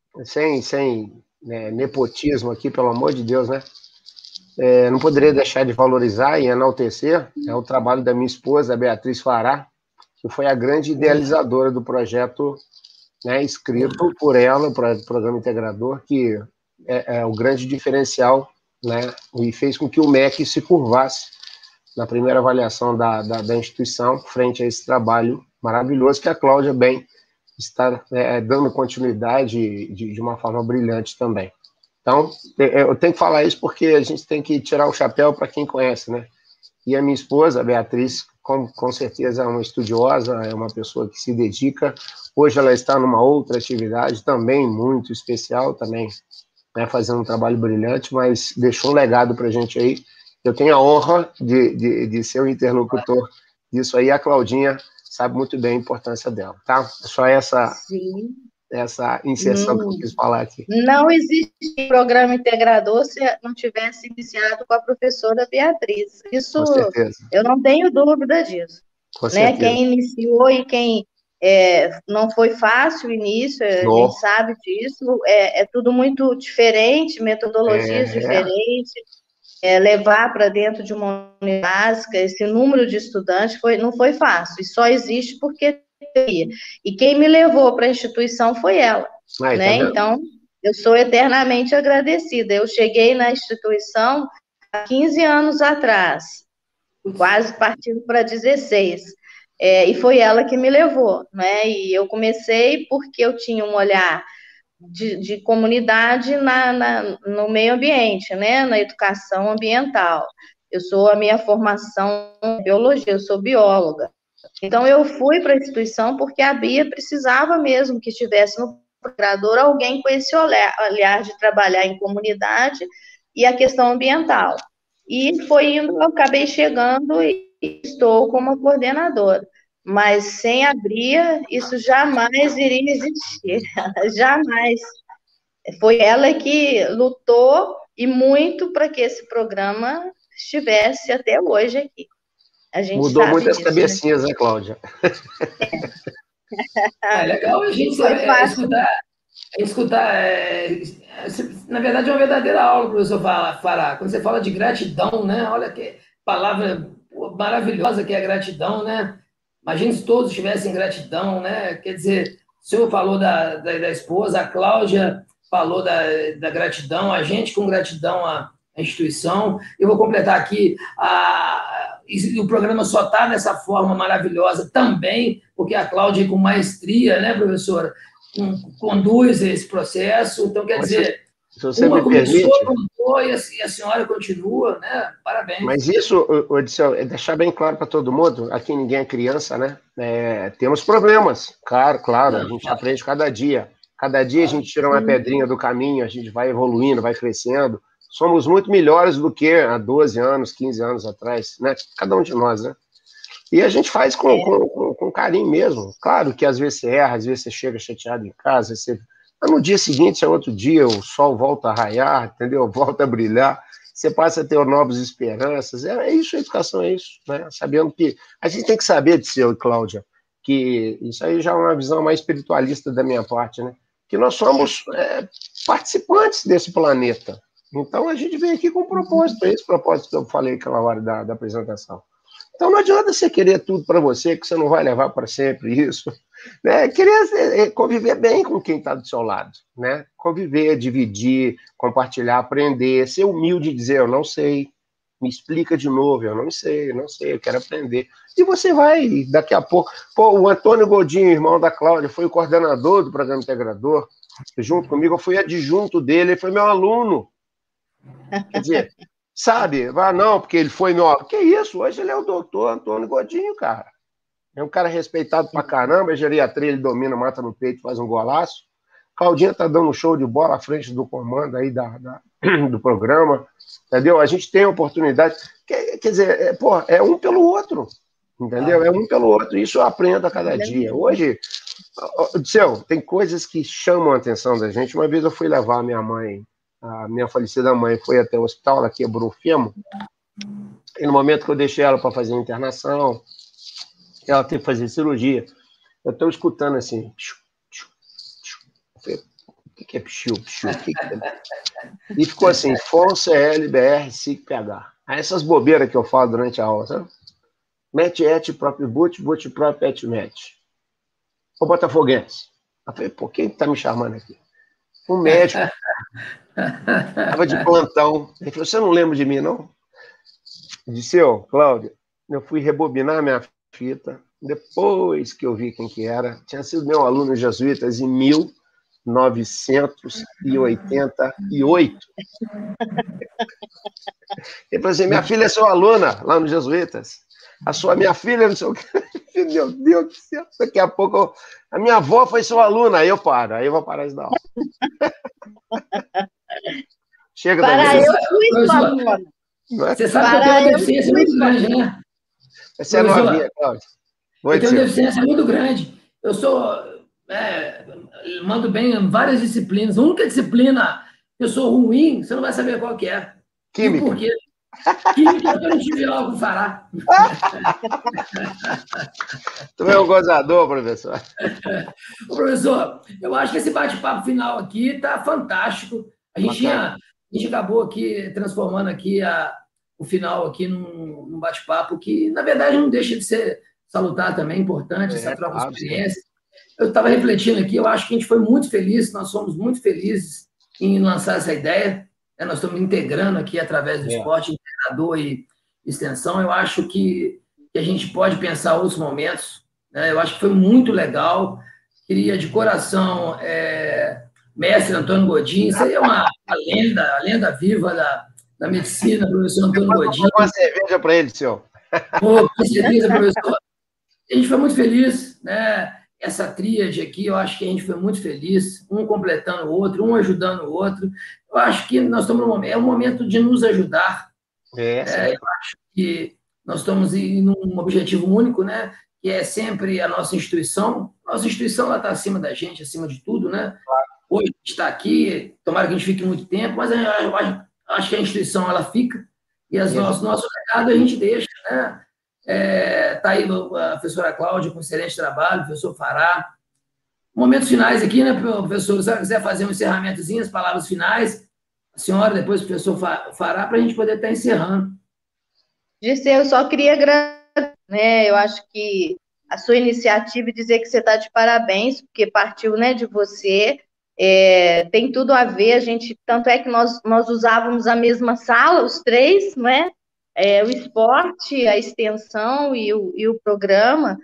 Sem nepotismo aqui, pelo amor de Deus, né? Não poderia deixar de valorizar e enaltecer o trabalho da minha esposa, a Beatriz Fará, que foi a grande idealizadora do projeto, né, escrito por ela, o Programa Integrador, que é o grande diferencial, né, e fez com que o MEC se curvasse na primeira avaliação da instituição, frente a esse trabalho maravilhoso que a Cláudia bem está dando continuidade de uma forma brilhante também. Então, eu tenho que falar isso porque a gente tem que tirar o chapéu para quem conhece, né? E a minha esposa, a Beatriz, com certeza é uma estudiosa, é uma pessoa que se dedica. Hoje ela está numa outra atividade também muito especial, também, né, fazendo um trabalho brilhante, mas deixou um legado para a gente aí. Eu tenho a honra de ser o interlocutor disso aí. A Claudinha sabe muito bem a importância dela, tá? Só essa inserção que eu quis falar aqui. Não existe programa integrador se não tivesse iniciado com a professora Beatriz. Isso, com certeza. Eu não tenho dúvida disso. Com né? certeza. Quem iniciou e quem não foi fácil o início, a gente sabe disso, é tudo muito diferente, metodologias diferentes, levar para dentro de uma unidade básica esse número de estudantes não foi fácil, e só existe porque teria. E quem me levou para a instituição foi ela. Né? Então, eu sou eternamente agradecida. Eu cheguei na instituição há 15 anos atrás, quase partindo para 16. E foi ela que me levou, né? E eu comecei porque eu tinha um olhar de comunidade no meio ambiente, né? Na educação ambiental. A minha formação é biologia, eu sou bióloga, Então, eu fui para a instituição porque a Bia precisava mesmo que estivesse no integrador alguém com esse olhar de trabalhar em comunidade e a questão ambiental. E foi indo, eu acabei chegando e estou como coordenadora. Mas sem a Bia, isso jamais iria existir. Jamais. Foi ela que lutou e muito para que esse programa estivesse até hoje aqui. A gente Mudou muito as disso, cabecinhas, né, Cláudia? É legal a gente escutar. Na verdade, é uma verdadeira aula, professor Fará. Quando você fala de gratidão, né? Olha que palavra maravilhosa que é gratidão, né? Imagina se todos tivessem gratidão, né? Quer dizer, o senhor falou da esposa, a Cláudia falou da gratidão, a gente com gratidão à instituição. Eu vou completar aqui, o programa só está nessa forma maravilhosa também, porque a Cláudia, com maestria, né, professora, conduz esse processo. Então, quer dizer, se você me permite, e a senhora continua, né? Parabéns. Mas isso, Odisseu, é deixar bem claro para todo mundo, aqui ninguém é criança, né? Temos problemas, claro, a gente aprende cada dia. Cada dia a gente tira uma pedrinha do caminho, a gente vai evoluindo, vai crescendo. Somos muito melhores do que há 12 anos, 15 anos atrás, né? Cada um de nós, né? E a gente faz com carinho mesmo. Claro que às vezes você erra, às vezes você chega chateado em casa, mas no dia seguinte é outro dia, o sol volta a raiar, entendeu? Volta a brilhar, você passa a ter novas esperanças. É isso, a educação é isso, né? Sabendo que a gente tem que saber, Odisseu e Cláudia, que isso aí já é uma visão mais espiritualista da minha parte, né? Que nós somos participantes desse planeta. Então a gente vem aqui com um propósito, esse propósito que eu falei aquela hora da apresentação. Então não adianta você querer tudo para você, que você não vai levar para sempre isso. Né? Querer conviver bem com quem está do seu lado. Né? Conviver, dividir, compartilhar, aprender, ser humilde e dizer, eu não sei, me explica de novo, eu não sei, eu quero aprender. E você vai, daqui a pouco... Pô, o Antônio Godinho, irmão da Cláudia, foi o coordenador do programa integrador, junto comigo, eu fui adjunto dele, ele foi meu aluno. Quer dizer... Sabe? Não, porque ele foi meu... Que isso? Hoje ele é o doutor Antônio Godinho, cara. É um cara respeitado pra caramba, a geriatria ele domina, mata no peito, faz um golaço. Claudinha tá dando um show de bola à frente do comando aí do programa, entendeu? A gente tem a oportunidade... Quer dizer, é um pelo outro, entendeu? É um pelo outro. Isso eu aprendo a cada dia. Hoje, Odisseu, tem coisas que chamam a atenção da gente. Uma vez eu fui levar a minha falecida mãe foi até o hospital, ela quebrou o fêmur, e no momento que eu deixei ela para fazer a internação, ela teve que fazer cirurgia, eu estou escutando assim, o que é psiu? E ficou assim, FON, CL, BR, SIC, PH. Aí essas bobeiras que eu falo durante a aula, sabe? Mete, et, próprio boot, próprio, et, mete. Ô botafoguense. Eu falei, pô, quem tá me chamando aqui? Um médico. Estava de plantão. Ele falou, você não lembra de mim, não? Eu disse, Cláudia, eu fui rebobinar minha fita, depois que eu vi quem que era, tinha sido meu aluno jesuítas em 1988. Ele falou assim, minha filha é sua aluna lá no Jesuítas. Minha filha, não sei o que. Meu Deus do céu, daqui a pouco a minha avó foi sua aluna, aí eu paro, aí eu vou parar de dar aula. Chega para eu fui sua aluna. Você sabe que eu tenho uma deficiência muito grande, né? Essa é novinha, Cláudia. Eu tenho uma deficiência muito grande. Eu mando bem em várias disciplinas. A única disciplina que eu sou ruim, você não vai saber qual que é. Química. E por quê? Química eu não tive algo com Fará. Tu é um gozador, professor. Professor, eu acho que esse bate-papo final aqui está fantástico. A gente acabou aqui transformando aqui o final aqui num bate-papo que, na verdade, não deixa de ser salutar também, importante, essa troca de experiência. Eu estava refletindo aqui, eu acho que a gente foi muito feliz, nós somos muito felizes em lançar essa ideia. Nós estamos integrando aqui através do esporte, integrador e extensão. Eu acho que a gente pode pensar outros momentos. Né? Eu acho que foi muito legal. Queria, de coração, mestre Antônio Godinho, isso aí é a lenda viva da medicina, professor Antônio Godinho. Uma cerveja para ele, senhor. Com certeza, professor. A gente foi muito feliz, né? Essa tríade aqui, eu acho que a gente foi muito feliz, um completando o outro, um ajudando o outro. Eu acho que nós estamos no momento, é um momento de nos ajudar. Eu acho que nós estamos em um objetivo único, né? Que é sempre a nossa instituição. Nossa instituição está acima da gente, acima de tudo, né? Hoje a gente está aqui, tomara que a gente fique muito tempo, mas eu acho que a instituição ela fica e nosso legado a gente deixa, né? Está aí a professora Cláudia com excelente trabalho, o professor Fará. Momentos finais aqui, né, professor? Se você quiser fazer um encerramentozinho, as palavras finais, a senhora, depois o professor Fará, para a gente poder estar encerrando. Dirceu, eu só queria agradecer, né? Eu acho que a sua iniciativa e dizer que você está de parabéns, porque partiu, né, de você, tem tudo a ver, tanto é que nós usávamos a mesma sala, os três, né? O esporte, a extensão e o programa,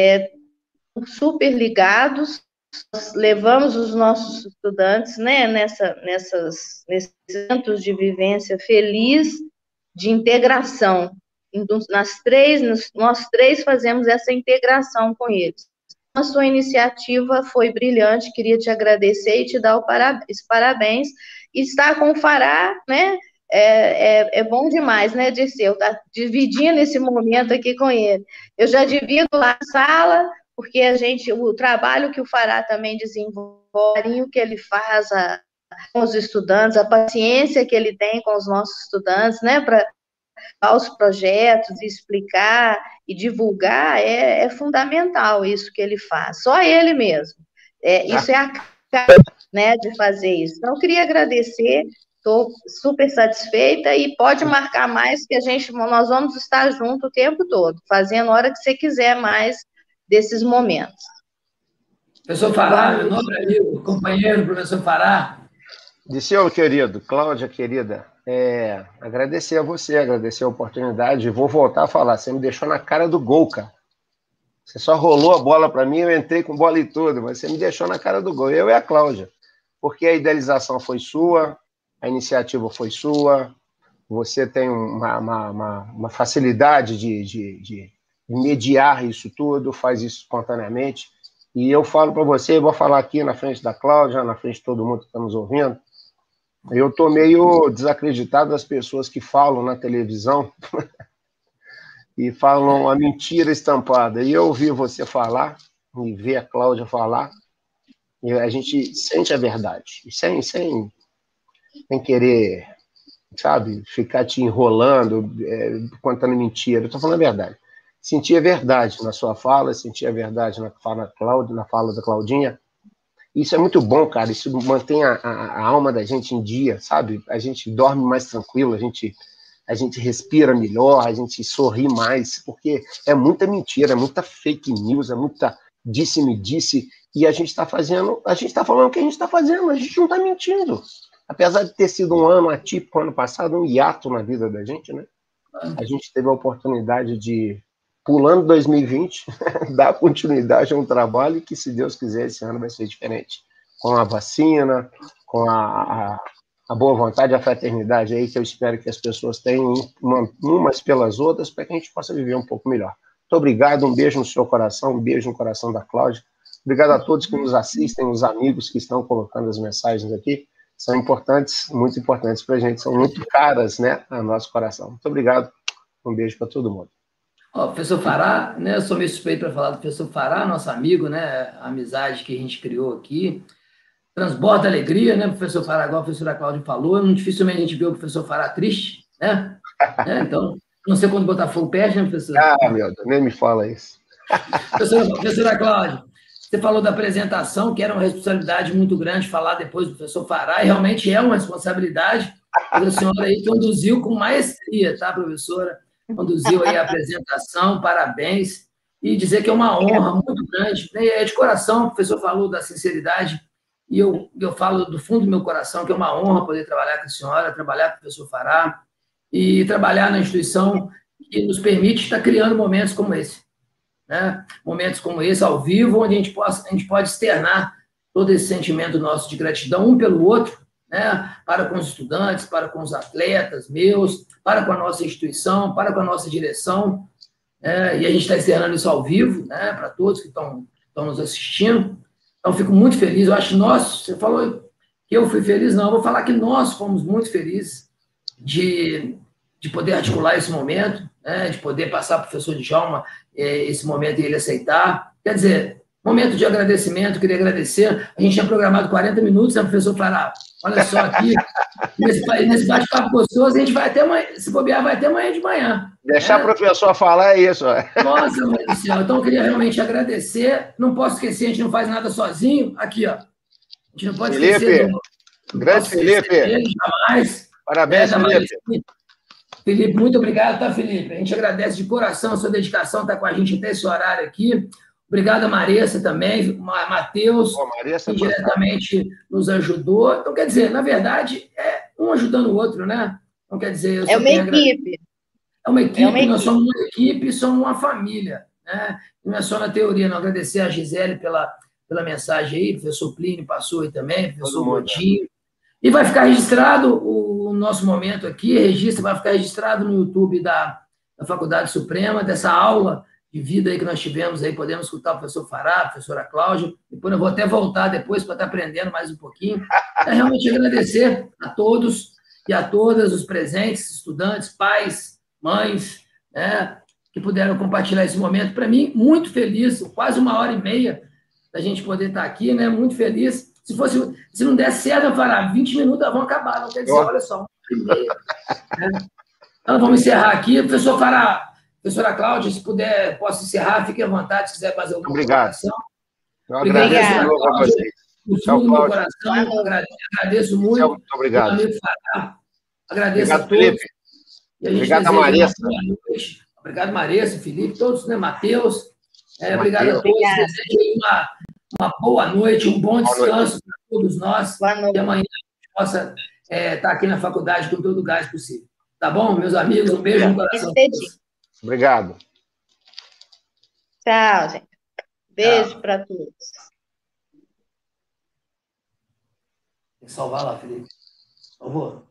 super ligados. Nós levamos os nossos estudantes, né, nesses momentos de vivência feliz, de integração. Então, nós três fazemos essa integração com eles. A sua iniciativa foi brilhante, queria te agradecer e te dar os parabéns. E estar com o Fará, né, é bom demais, né, Dirceu? Tá dividindo esse momento aqui com ele. Eu já divido lá na sala, porque o trabalho que o Fará também desenvolve, o carinho que ele faz com os estudantes, a paciência que ele tem com os nossos estudantes, né, para os projetos, explicar e divulgar, é fundamental isso que ele faz, só ele mesmo. Isso é a cara, né, de fazer isso. Então, eu queria agradecer, estou super satisfeita e pode marcar mais, que nós vamos estar juntos o tempo todo, fazendo a hora que você quiser mais desses momentos. Professor Fará, meu nobre amigo, companheiro, professor Fará. Dirceu, querido, Cláudia, querida, agradecer a você, agradecer a oportunidade. Vou voltar a falar, você me deixou na cara do gol, cara. Você só rolou a bola para mim, eu entrei com bola e tudo, mas você me deixou na cara do gol, eu e a Cláudia. Porque a idealização foi sua, a iniciativa foi sua, você tem uma facilidade de mediar isso tudo, faz isso espontaneamente. E eu falo para você, vou falar aqui na frente da Cláudia, na frente de todo mundo que está nos ouvindo, eu estou meio desacreditado das pessoas que falam na televisão e falam a mentira estampada. E eu ouvi você falar, e ver a Cláudia falar, e a gente sente a verdade, sem querer, sabe, ficar te enrolando, contando mentira. Eu estou falando a verdade. Senti a verdade na sua fala, senti a verdade na fala da Claudinha. Isso é muito bom, cara. Isso mantém a alma da gente em dia, sabe? A gente dorme mais tranquilo, a gente respira melhor, a gente sorri mais, porque é muita mentira, é muita fake news, é muita disse-me-disse, e a gente está falando o que a gente está fazendo, a gente não está mentindo. Apesar de ter sido um ano atípico, ano passado, um hiato na vida da gente, né? A gente teve a oportunidade de, pulando 2020, dar continuidade a um trabalho que, se Deus quiser, esse ano vai ser diferente. Com a vacina, com a boa vontade, a fraternidade aí, que eu espero que as pessoas tenham umas pelas outras, para que a gente possa viver um pouco melhor. Muito obrigado, um beijo no seu coração, um beijo no coração da Cláudia. Obrigado a todos que nos assistem, os amigos que estão colocando as mensagens aqui. São importantes, muito importantes para a gente, são muito caras, né, ao nosso coração. Muito obrigado, um beijo para todo mundo. Professor Fará, né, eu sou meio suspeito para falar do professor Fará, nosso amigo, né, a amizade que a gente criou aqui, transborda alegria, né, professor Fará, igual a professora Cláudia falou, dificilmente a gente vê o professor Fará triste, né, então, não sei quando o Botafogo perde, né, professor? Meu Deus, nem me fala isso. Professora Cláudia, você falou da apresentação, que era uma responsabilidade muito grande falar depois do professor Fará, e realmente é uma responsabilidade, a senhora aí conduziu com maestria, tá, professora? Conduziu aí a apresentação, parabéns, e dizer que é uma honra muito grande, né? De coração, o professor falou da sinceridade, e eu falo do fundo do meu coração que é uma honra poder trabalhar com a senhora, trabalhar com o professor Fará, e trabalhar na instituição que nos permite estar criando momentos como esse, né? Momentos como esse, ao vivo, onde a gente pode externar todo esse sentimento nosso de gratidão um pelo outro, né? Para com os estudantes, para com os atletas meus, para com a nossa instituição, para com a nossa direção, e a gente está externando isso ao vivo, né, para todos que estão nos assistindo. Então, fico muito feliz. Eu acho que você falou que eu fui feliz, não, eu vou falar que nós fomos muito felizes de poder articular esse momento, né, de poder passar para o professor Djalma esse momento e ele aceitar. Quer dizer, momento de agradecimento, queria agradecer. A gente tinha programado 40 minutos, né, professor Fará? Olha só aqui, nesse bate-papo gostoso, a gente vai até amanhã, se bobear, vai até amanhã de manhã. Deixar o professor falar é isso. Nossa, mãe do céu. Então, eu queria realmente agradecer. Não posso esquecer, a gente não faz nada sozinho. Aqui, ó. A gente não pode esquecer grande Felipe. Dele, jamais. Parabéns, Felipe. Felipe, muito obrigado, tá, Felipe? A gente agradece de coração a sua dedicação, tá com a gente até esse horário aqui. Obrigado a Maressa também, Matheus, que diretamente nos ajudou. Então, quer dizer, na verdade, um ajudando o outro, né? Então, quer dizer... É uma equipe. É uma equipe, nós somos uma equipe, somos uma família, né? Não é só na teoria, não. Agradecer a Gisele pela mensagem aí, o professor Plínio passou aí também, o professor Godinho. E vai ficar registrado o nosso momento aqui, vai ficar registrado no YouTube da Faculdade Suprema, dessa aula de vida aí que nós tivemos aí, podemos escutar o professor Fará, a professora Cláudia, depois eu vou até voltar depois para estar aprendendo mais um pouquinho. É realmente agradecer a todos e a todas os presentes, estudantes, pais, mães, né, que puderam compartilhar esse momento. Para mim, muito feliz, quase 1h30 da gente poder estar aqui, né, muito feliz. Se não der certo, eu falar 20 minutos, vão acabar, não quer dizer, olha só, 1h30. Né? Então, vamos encerrar aqui. Professor Fará, professora Cláudia, se puder, posso encerrar, fique à vontade, se quiser fazer alguma colocação. Eu agradeço de novo a vocês. Do fundo do meu coração, agradeço muito. Muito obrigado. Meu amigo Fará, agradeço obrigado, a todos. Felipe. Obrigado a Maressa. Obrigado, Maressa, Felipe, todos, né, Matheus. Obrigado a todos. Desejo uma boa noite, um bom descanso para todos nós. Que amanhã a gente possa estar aqui na faculdade com todo o gás possível. Tá bom, meus amigos? Um beijo no coração. Obrigado. Tchau, gente. Beijo para todos. Tem que salvar lá, Felipe. Por favor.